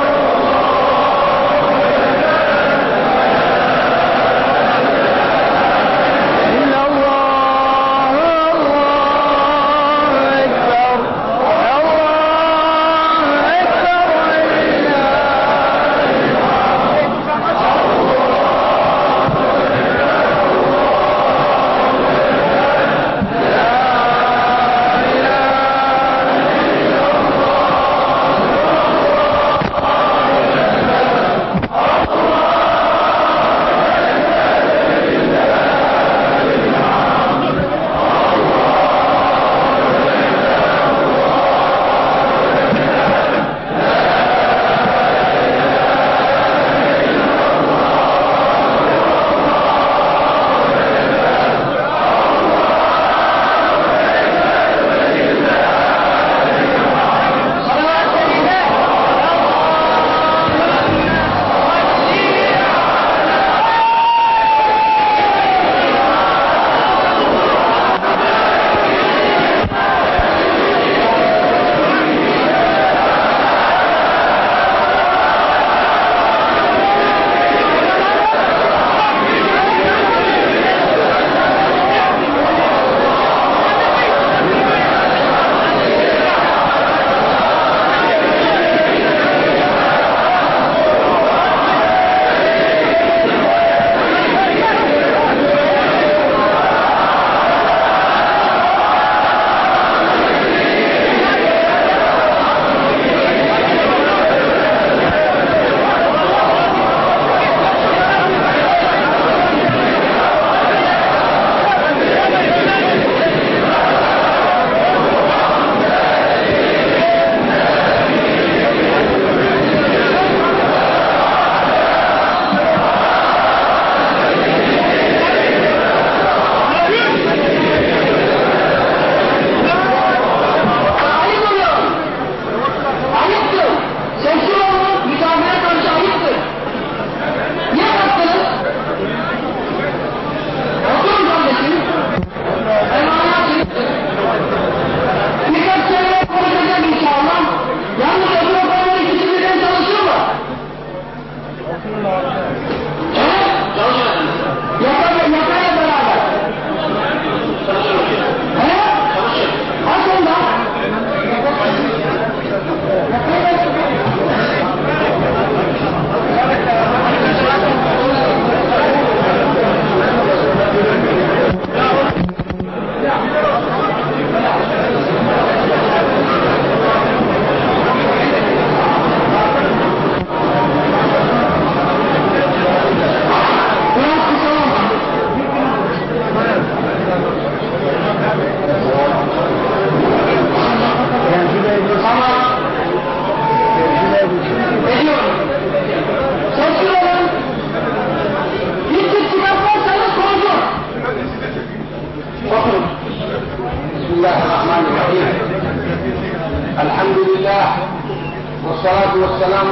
[SPEAKER 2] والصلاة والسلام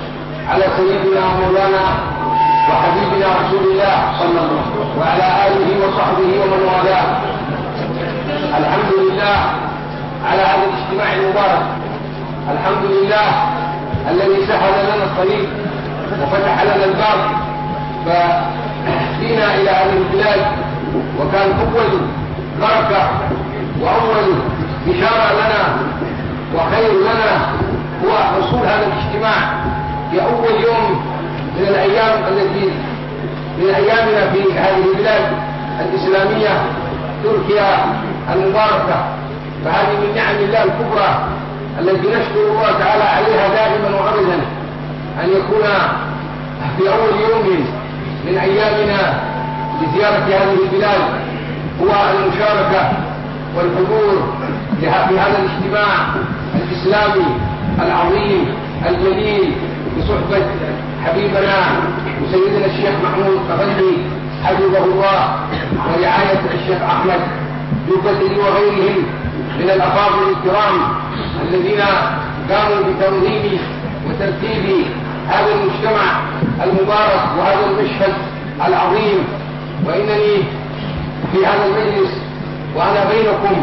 [SPEAKER 2] على سيدنا ومولانا وحبيبنا رسول الله صلى الله عليه وسلم وعلى آله وصحبه ومن والاه. الحمد لله على هذا الاجتماع المبارك. الحمد لله الذي سهل لنا الطريق وفتح لنا الباب فجينا إلى هذه البلاد، وكان أول بركة وأول بشارة لنا وخير لنا هو حصول هذا الاجتماع في أول يوم من الأيام التي من أيامنا في هذه البلاد الإسلامية تركيا المباركة. فهذه من نعم الله الكبرى التي نشكر الله تعالى عليها دائما وأبدا، أن يكون في أول يوم من أيامنا لزيارة هذه البلاد هو المشاركة والحضور في هذا الاجتماع الإسلامي العظيم الجليل بصحبة حبيبنا وسيدنا الشيخ محمود أفندي حفظه الله، ورعاية الشيخ أحمد جوبتي وغيرهم من الأفاضل الكرام الذين قاموا بتنظيم وترتيب هذا المجتمع المبارك وهذا المشهد العظيم. وإنني في هذا المجلس وأنا بينكم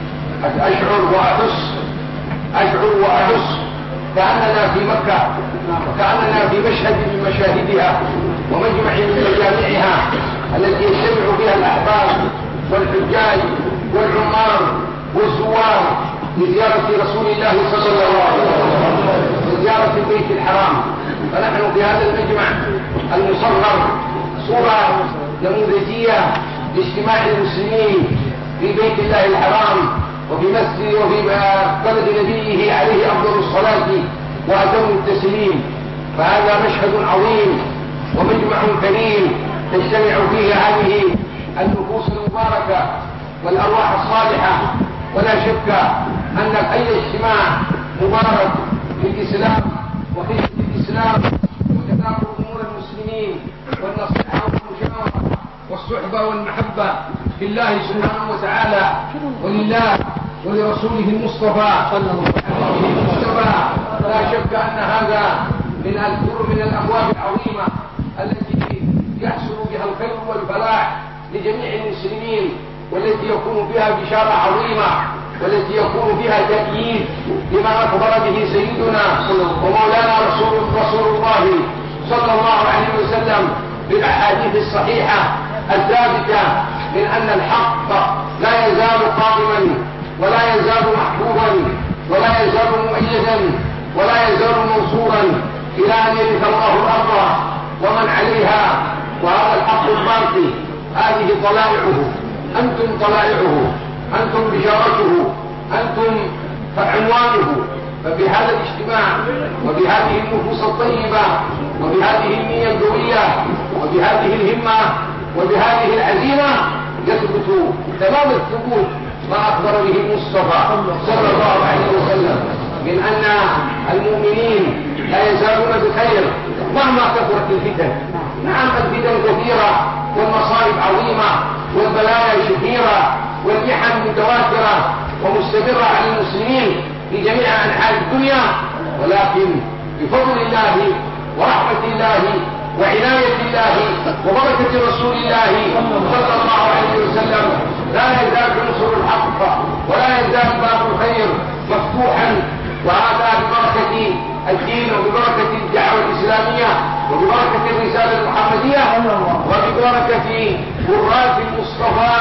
[SPEAKER 2] أشعر وأحس كأننا في مكة، وكأننا في مشهد من مشاهدها ومجمع من مجامعها التي يجتمع فيها الأحباب والحجاج والعمار والزوار لزيارة رسول الله صلى الله عليه وسلم وزيارة البيت الحرام. فنحن في هذا المجمع المصغر صورة نموذجية لاجتماع المسلمين في بيت الله الحرام وفي مسجد وفي بلد نبيه عليه أفضل الصلاة وأتم التسليم. فهذا مشهد عظيم ومجمع كريم تجتمع فيه هذه النفوس المباركة والأرواح الصالحة. ولا شك أن أي اجتماع مبارك في الإسلام وخدمة الإسلام وتكافؤ أمور المسلمين والنصيحة والمشاورة والصحبة والمحبة لله سبحانه وتعالى ولله ولرسوله المصطفى لا شك أن هذا من الأبواب العظيمة التي يحصل بها الخير والفلاح لجميع المسلمين، والتي يكون فيها بشارة عظيمة، والتي يكون فيها تأييد لما أخبر به سيدنا ومولانا رسول الله صلى الله عليه وسلم بالأحاديث الصحيحة الثابتة من أن الحق لا يزال قائما ولا يزال محبوبا ولا يزال مؤيدا ولا يزال منصورا إلى أن يرث الله الأرض ومن عليها. وهذا الحق الباقي هذه طلائعه، أنتم طلائعه، أنتم بشارته، أنتم عنوانه. فبهذا الاجتماع وبهذه النفوس الطيبة وبهذه النية القوية وبهذه الهمة وبهذه العزيمة يثبت تمام الثبوت ما أخبر به المصطفى صلى الله عليه وسلم من أن المؤمنين لا يزالون بخير مهما كثرت الفتن. نعم الفتن كثيرة والمصائب عظيمة والبلايا شهيرة والمحن متواترة ومستمرة على المسلمين في جميع أنحاء الدنيا، ولكن بفضل الله ورحمة الله وعناية الله وبركة رسول الله صلى الله عليه وسلم لا يزال عنصر الحق ولا يزال باب الخير مفتوحا. وهذا ببركة الدين وببركة الدعوة الإسلامية وببركة الرسالة المحمدية وببركة قرات المصطفى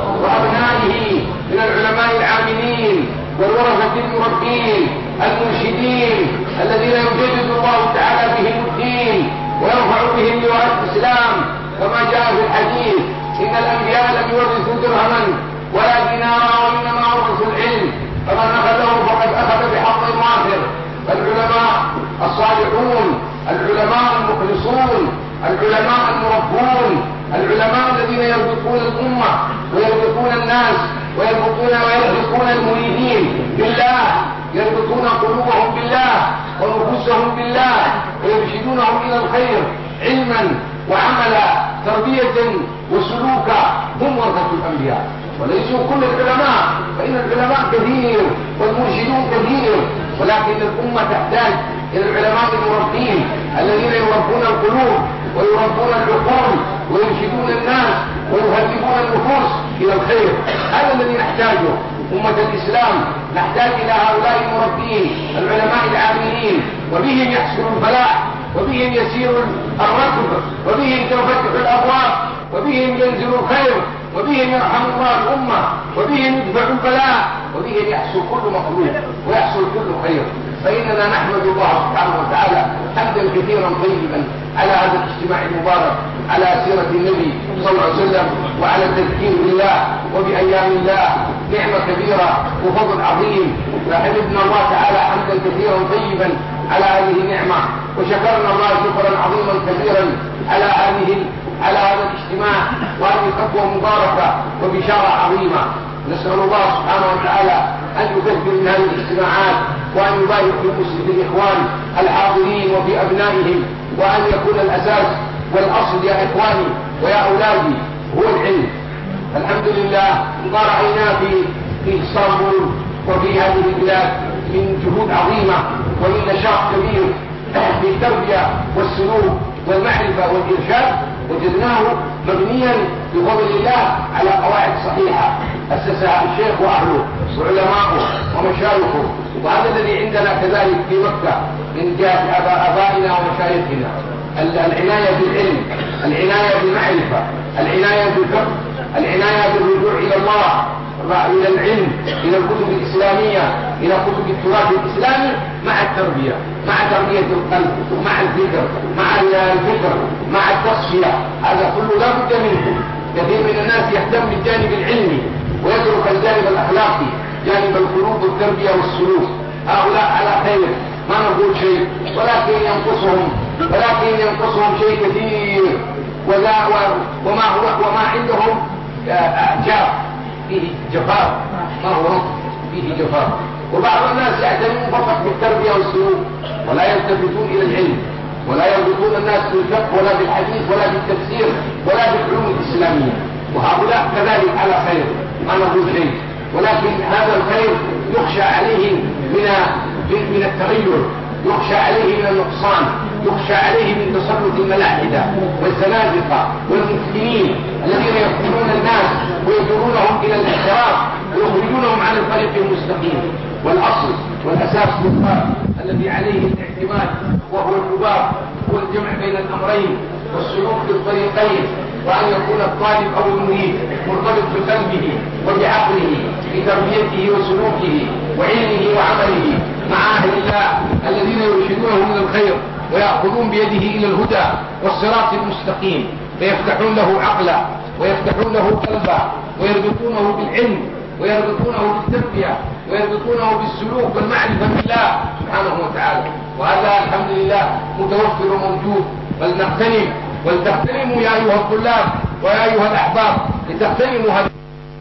[SPEAKER 2] وأبنائه من العلماء العاملين والورثة المربين المرشدين الذين يجدد الله تعالى بهم الدين ويرفع بهم لواء الإسلام، كما جاء في الحديث إن الأنبياء لم يورثوا درهما ولا دينارا وإنما ورثوا العلم، فمن أخذه فقد أخذ بحظ وافر. فالعلماء الصالحون، العلماء المخلصون، العلماء المربون، العلماء الذين يربطون الأمة ويربطون الناس ويربطون المريدين بالله، يربطون قلوبهم بالله ونفوسهم بالله ويرشدونهم إلى الخير علما وعملا تربية وسلوكا. هم ورثة الأنبياء وليسوا كل العلماء، فإن العلماء كثير والمرشدون كثير، ولكن الأمة تحتاج إلى العلماء المربين الذين يربون القلوب ويربون العقول ويرشدون الناس ويهذبون النفوس إلى الخير. هذا الذي نحتاجه أمة الإسلام. نحتاج إلى هؤلاء المربين العلماء العاملين، وبهم يحصل الفلاح، وبهم يسير الركب، وبهم تنفتح الأبواب، وبهم ينزل الخير، وبهم يرحم الله الأمة، وبهم يدفع البلاء، وبهم يحصل كل مطلوب ويحصل كل خير. فإننا نحمد الله سبحانه وتعالى حمدا كثيرا طيبا على هذا الاجتماع المبارك، على سيرة النبي صلى الله عليه وسلم، وعلى التذكير بالله وبأيام الله. نعمة كبيرة وفضل عظيم، فحمدنا الله تعالى حمدا كثيرا طيبا على هذه النعمة، وشكرنا الله شكرا عظيما كثيرا على هذا الاجتماع وهذه خطوة مباركة وبشارة عظيمة. نسأل الله سبحانه وتعالى أن يكثر من هذه الاجتماعات، وأن يبارك في الإخوان الحاضرين وفي أبنائهم، وأن يكون الأساس والأصل يا إخواني ويا أولادي هو العلم. الحمد لله ما رأينا في اسطنبول وفي هذه البلاد من جهود عظيمة ومن نشاط كبير في التربية والسلوك والمعرفة والإرشاد، وجدناه مبنيا بفضل الله على قواعد صحيحة أسسها الشيخ وأهله وعلماؤه ومشايخه. وهذا الذي عندنا كذلك في مكة من جهة آبائنا ومشايخنا، العناية بالعلم، العناية بالمعرفة، العناية بالفقه، العناية بالرجوع إلى الله، إلى العلم، إلى الكتب الإسلامية، إلى كتب التراث الإسلامي، مع التربية، مع تربية القلب، مع الفكر، مع التصفية. هذا كله لا بد منه. كثير من الناس يهتم بالجانب العلمي ويترك الجانب الأخلاقي، جانب القلوب والتربية والسلوك. هؤلاء على خير، ما نقول شيء، ولكن ينقصهم شيء كثير، وما عندهم جاف، فيه جفاف، ما هو رفض، فيه جفاف. وبعض الناس يعتنون فقط بالتربية والسلوك ولا يلتفتون إلى العلم، ولا يربطون الناس بالفقه ولا بالحديث ولا بالتفسير ولا بالعلوم الإسلامية. وهؤلاء كذلك على خير، ما نقول شيء، ولكن هذا الخير يخشى عليه من التغير، يخشى عليه من النقصان، يخشى عليه من تسلط الملاحدة والزنادقة والمفتنين الذين يفتنون الناس ويجرونهم إلى الانحراف ويخرجونهم عن الطريق المستقيم. والأصل والأساس الذي عليه الاعتماد وهو اللباب، هو الجمع بين الأمرين والسلوك بالطريقين، وأن يكون الطالب أو المريد مرتبط بقلبه وبعقله في تربيته وسلوكه وعلمه وعمله مع أهل الله الذين يرشدونه من الخير ويأخذون بيده إلى الهدى والصراط المستقيم، فيفتحون له عقلا ويفتحون له قلبا ويربطونه بالعلم ويربطونه بالتربية ويربطونه بالسلوك والمعرفة بالله سبحانه وتعالى. وهذا الحمد لله متوفر وموجود، فلنغتنم ولتغتنموا يا أيها الطلاب ويا أيها الأحباب، لتغتنموا هذا.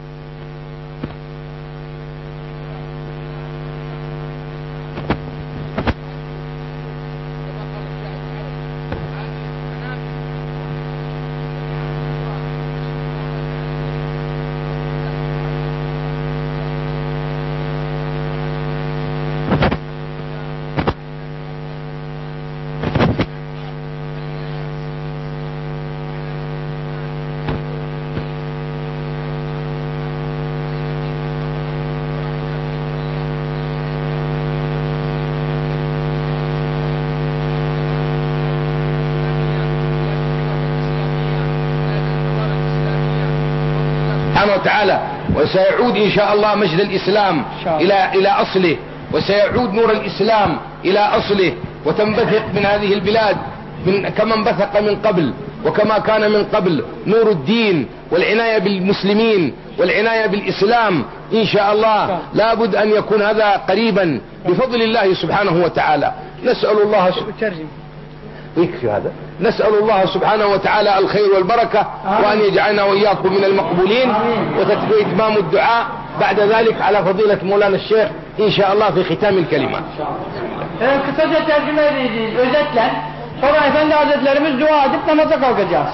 [SPEAKER 2] وتعالى. وسيعود إن شاء الله مجد الإسلام إلى أصله، وسيعود نور الإسلام إلى أصله، وتنبثق من هذه البلاد كما انبثق من قبل وكما كان من قبل نور الدين والعناية بالمسلمين والعناية بالإسلام إن شاء الله. لابد أن يكون هذا قريبا بفضل الله سبحانه وتعالى. نسأل الله يكفي هذا. نسأل الله سبحانه وتعالى الخير والبركة، وأن يجعلنا وإياكم من المقبولين، وإتمام الدعاء بعد ذلك على فضيلة مولانا الشيخ إن شاء الله في ختام الكلمة.
[SPEAKER 1] Kısaca tercüme edeceğiz özetle. Sonra Efendi Hazretlerimiz dua edip namaza kalkacağız.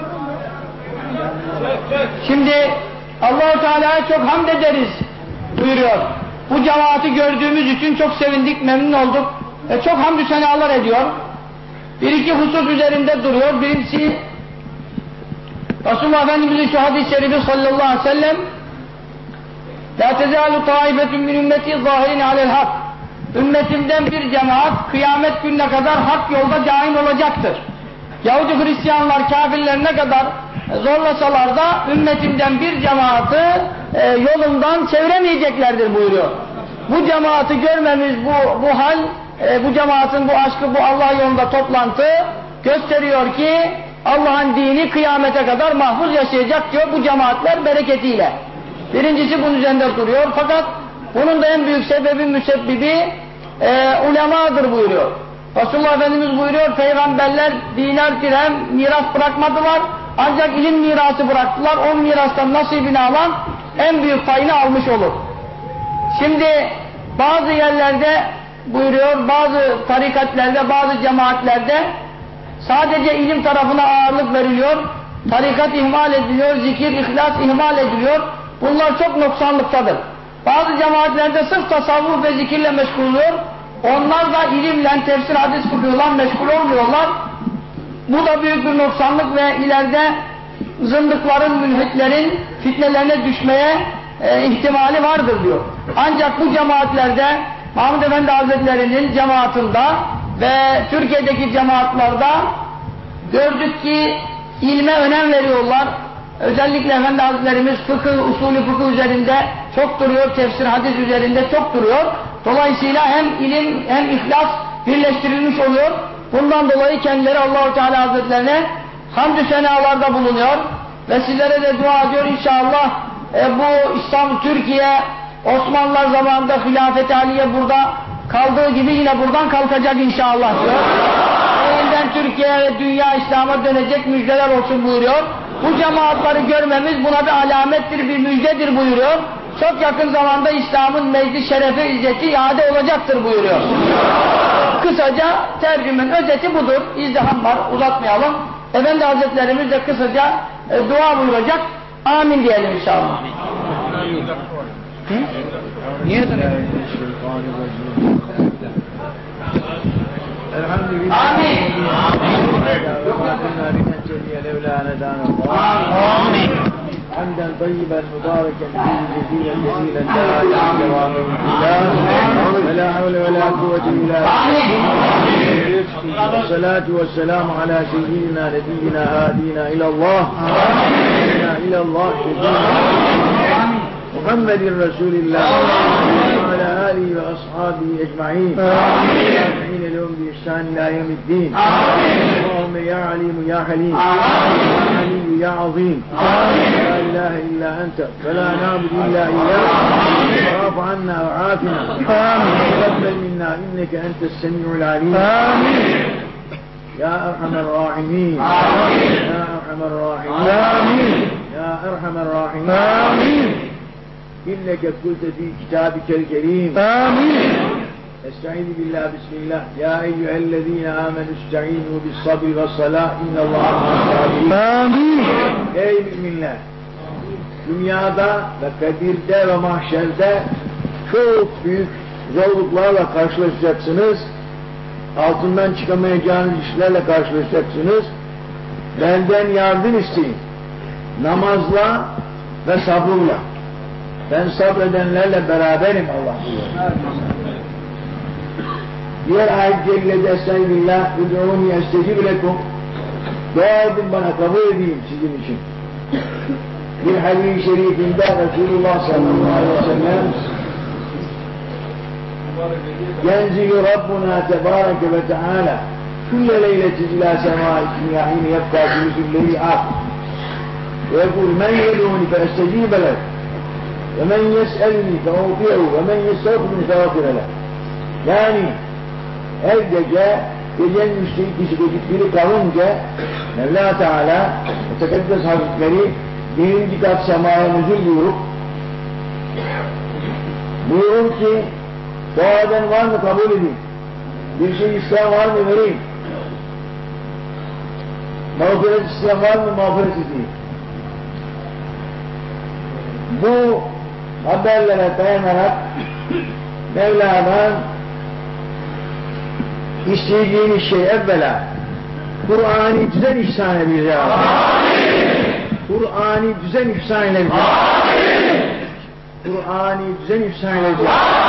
[SPEAKER 1] Şimdi Allah-u Teala'ya çok hamd ederiz buyuruyor. Bu cemaati gördüğümüz için çok sevindik, memnun olduk ve çok hamdü senalar ediyor. Bir iki husus üzerinde duruyor. Birincisi Resulullah Efendimiz'in şu hadis-i şerifi sallallahu aleyhi ve sellem لَا تَزَالُ طَائِفَةٌ مِنْ اُمَّتِي ظَاهِرِينَ عَلَى الْحَقِّ Ümmetimden bir cemaat kıyamet gününe kadar hak yolda daim olacaktır. Yahudi Hristiyanlar, kafirler ne kadar zorlasalar da ümmetimden bir cemaati yolundan çeviremeyeceklerdir buyuruyor. Bu cemaati görmemiz, bu hal, bu cemaatin bu aşkı, bu Allah yolunda toplantı gösteriyor ki Allah'ın dini kıyamete kadar mahfuz yaşayacak diyor bu cemaatler bereketiyle. Birincisi bunun üzerinde duruyor. Fakat bunun da en büyük sebebi, müsebbibi ulemadır buyuruyor. Resulullah Efendimiz buyuruyor, peygamberler dinar dirhem miras bırakmadılar. Ancak ilim mirası bıraktılar. O mirastan nasibini alan en büyük payını almış olur. Şimdi bazı yerlerde buyuruyor, bazı tarikatlerde, bazı cemaatlerde sadece ilim tarafına ağırlık veriliyor. Tarikat ihmal ediliyor, zikir, ihlas ihmal ediliyor. Bunlar çok noksanlıktadır. Bazı cemaatlerde sırf tasavvuf ve zikirle meşgul oluyor. Onlar da ilimle, tefsir, hadis fıkhıyla meşgul olmuyorlar. Bu da büyük bir noksanlık ve ileride zındıkların, mülhitlerin fitnelerine düşmeye ihtimali vardır diyor. Ancak bu cemaatlerde Mahmud Efendi Hazretleri'nin cemaatinde ve Türkiye'deki cemaatlarda gördük ki ilme önem veriyorlar. Özellikle Efendi Hazretlerimiz fıkıh, usulü fıkıh üzerinde çok duruyor, tefsir, hadis üzerinde çok duruyor. Dolayısıyla hem ilim hem ihlas birleştirilmiş oluyor. Bundan dolayı kendileri Allah-u Teala Hazretlerine hamdü senalarda bulunuyor. Ve sizlere de dua ediyor inşallah bu İstanbul, Türkiye, Osmanlılar zamanında Hilafet-i Aliye burada kaldığı gibi yine buradan kalkacak inşallah diyor. Yeniden Türkiye ve dünya İslam'a dönecek, müjdeler olsun buyuruyor. Bu cemaatleri görmemiz buna bir alamettir, bir müjdedir buyuruyor. Çok yakın zamanda İslam'ın mecdi, şerefi, izzeti iade olacaktır buyuruyor. Kısaca tercümenin özeti budur. İzdiham var, uzatmayalım. Efendi Hazretlerimiz de kısaca dua buyuracak. Amin diyelim inşallah. Niye
[SPEAKER 3] Elhamdülillah. Amin. حمدا طيبا مباركا فيه جزيلا جزيلا ولا حول ولا قوة إلا بالله. والصلاة والسلام على سيدنا نبينا هادينا إلى الله محمد رسول الله وعلى آله وأصحابه أجمعين آمين لهم بإحسان إلى يوم الدين اللهم يا عليم يا حليم يا علي يا عظيم لا إله إلا أنت فلا نعبد إلا إياك واعف عنا وعافنا وتقبل منا إنك أنت السميع العليم يا أرحم الراحمين يا أرحم الراحمين يا أرحم الراحمين إنك قلت في كتابك الكريم آمين استعيذ بالله بسم الله يا أيها الذين آمنوا استعينوا بالصبر والصلاة إن الله مع الصابرين آمين Ey müminler! Dünyada ve kabirde ve mahşerde çok büyük zorluklarla karşılaşacaksınız. Altından çıkamayacağınız işlerle karşılaşacaksınız. Benden yardım isteyin. Namazla ve sabırla. Ben sabredenlerle beraberim Allah diyor. Diğer ayet-i cellede estağfirullah ud'ûni estecib lekum. Dua edin bana kabul edeyim sizin için. Bir hadis-i şerifinde Resulullah sallallahu aleyhi ve sellem ينزل ربنا تبارك وتعالى كل ليلة إلى سماء الدنيا حين يبقى ثلث الليل آخر ويقول من يدعوني فأستجيب له ومن يسألني فأوفيه ومن يستغفرني فأغفر له. Yani her gece gecenin üçte biri kalınca Mevla Teala Tekaddes Hazretleri birinci kat semaya nüzul buyurur ki dua eden var mı kabul edeyim, bir şey isteyen var mı vereyim, mağfiret isteyen var mı mağfiret edeyim. Bu haberlere dayanarak Mevla'dan istediğiniz şey evvela Kur'an-ı güzel ihsan edeceğiz. Kur'an'ı düzen ihsan eyleyecek. Kur'an'ı düzen ihsan eyleyecek.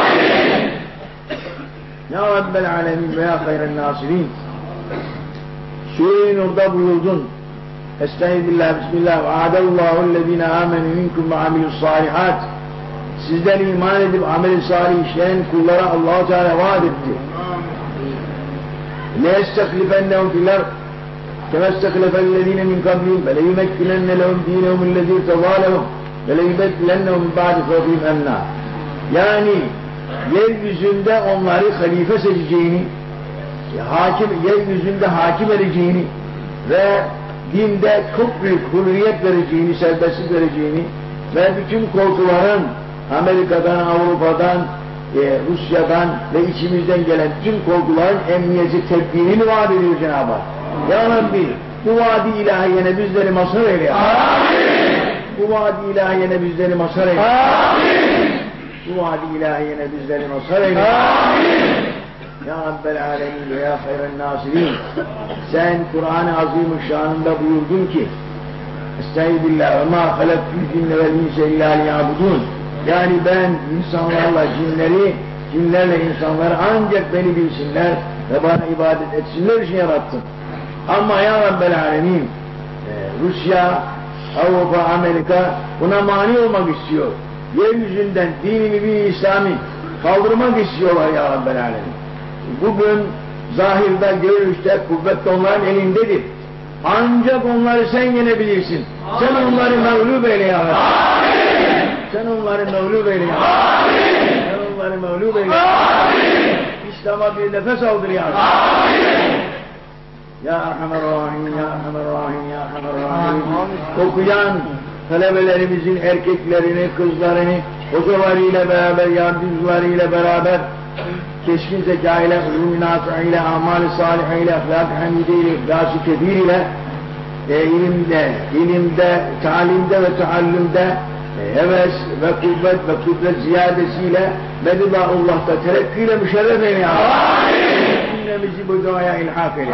[SPEAKER 3] Ya Rabbel Alemin ve ya hayren nasirin. Sure-i Nur'da buyurdun. Estağfirullah, bismillah. Va'adallahu ellezine amenu minkum ve amilussalihat. Sizden iman edip amel-i salih işleyen kullara Allah-u Teala vaat etti. لَيَسْتَخْلِفَنَّهُمْ فِي الْأَرْضِ كَمَا اسْتَخْلَفَ الَّذ۪ينَ مِنْ قَبْلِهِمْ وَلَيُمَكِّنَنَّ لَهُمْ دِينَهُمُ الَّذ۪ي ارْتَضَىٰ لَهُمْ وَلَيُبَدِّلَنَّهُمْ مِنْ بَعْدِ خَوْفِهِمْ أَمْنًا. Yani yeryüzünde onları halife seçeceğini, yeryüzünde hakim edeceğini ve dinde çok büyük hürriyet vereceğini, serbestlik vereceğini ve bütün korkuların Amerika'dan, Avrupa'dan, Rusya'dan ve içimizden gelen tüm korkuların emniyeti, tedbirini vaat ediyor Cenab-ı Hak. Ya Rabbi, bu vaadi ilahiyene bizleri mazhar eyle. Bu vaadi ilahiyene bizleri mazhar eyle. Bu vaadi ilahiyene bizleri mazhar eyle. Ya Rabbel Alemin ve ya hayren nasirin. Sen Kur'an-ı Azimüşşan'ında buyurdun ki Estağfirullah ve ma halaktul cinne vel insa illa liya'budun. Yani ben insanlarla cinlerle insanları ancak beni bilsinler ve bana ibadet etsinler için yarattım. Ama ya Rabbel Alemin Rusya, Avrupa, Amerika buna mani olmak istiyor. Yeryüzünden dinini bir İslam'ı kaldırmak istiyorlar ya Rabbel Alemin. Bugün zahirde, görüşte, kuvvet onların elindedir. Ancak onları sen yenebilirsin. Sen onları mağlup eyle ya Rabbi. Sen onları mağlup eyle ya Rabbi. Sen onları mağlup eyle ya Rabbi. İslam'a bir nefes aldır ya Rabbi. Ya Erhamer Rahim, Ya Erhamer Rahim, Ya Erhamer Rahim. Okuyan talebelerimizin erkeklerini, kızlarını, hocalarıyla beraber, yardımcılarıyla beraber keskin zeka ile, illuminatı ile, amal-i salih ile, ahlak-ı hamide ile, ihlas-ı kebir ile, ilimde, talimde ve taallümde heves ve kuvvet ve kudret ziyadesiyle Medillahullah'ta terekkiyle müşerref eyle ya Rabbi. Cümlemizi bu duaya ilhak eyle.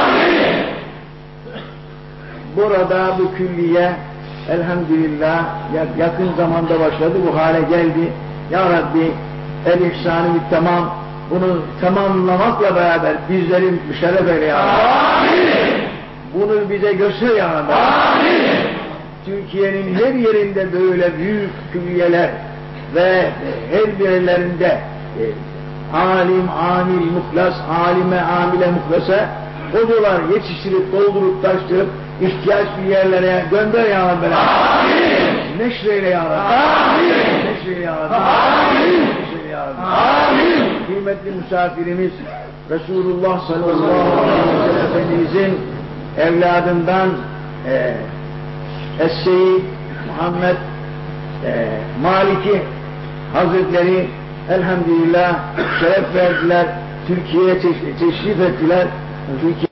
[SPEAKER 3] Burada bu külliye elhamdülillah yakın zamanda başladı, bu hale geldi. Ya Rabbi el-ihsan-ı tamam, bunu tamamlamakla beraber bizleri müşerref eyle ya Rabbi. Bunu bize göster ya Rabbi. Türkiye'nin her yerinde böyle büyük külliyeler ve her birlerinde alim, amil, muhlas, alime, amile, muhlasa hocalar yetiştirip, doldurup, taştırıp ihtiyaç bir yerlere gönder ya Rabbi. Neşreyle ya Rabbi. Neşreyle ya Rabbi. Neşreyle ya Rabbi. Kıymetli misafirimiz Resulullah sallallahu aleyhi ve sellem Efendimizin evladından Es-Seyyid Muhammed Maliki Hazretleri elhamdülillah şeref verdiler, Türkiye'ye teşrif ettiler. Türkiye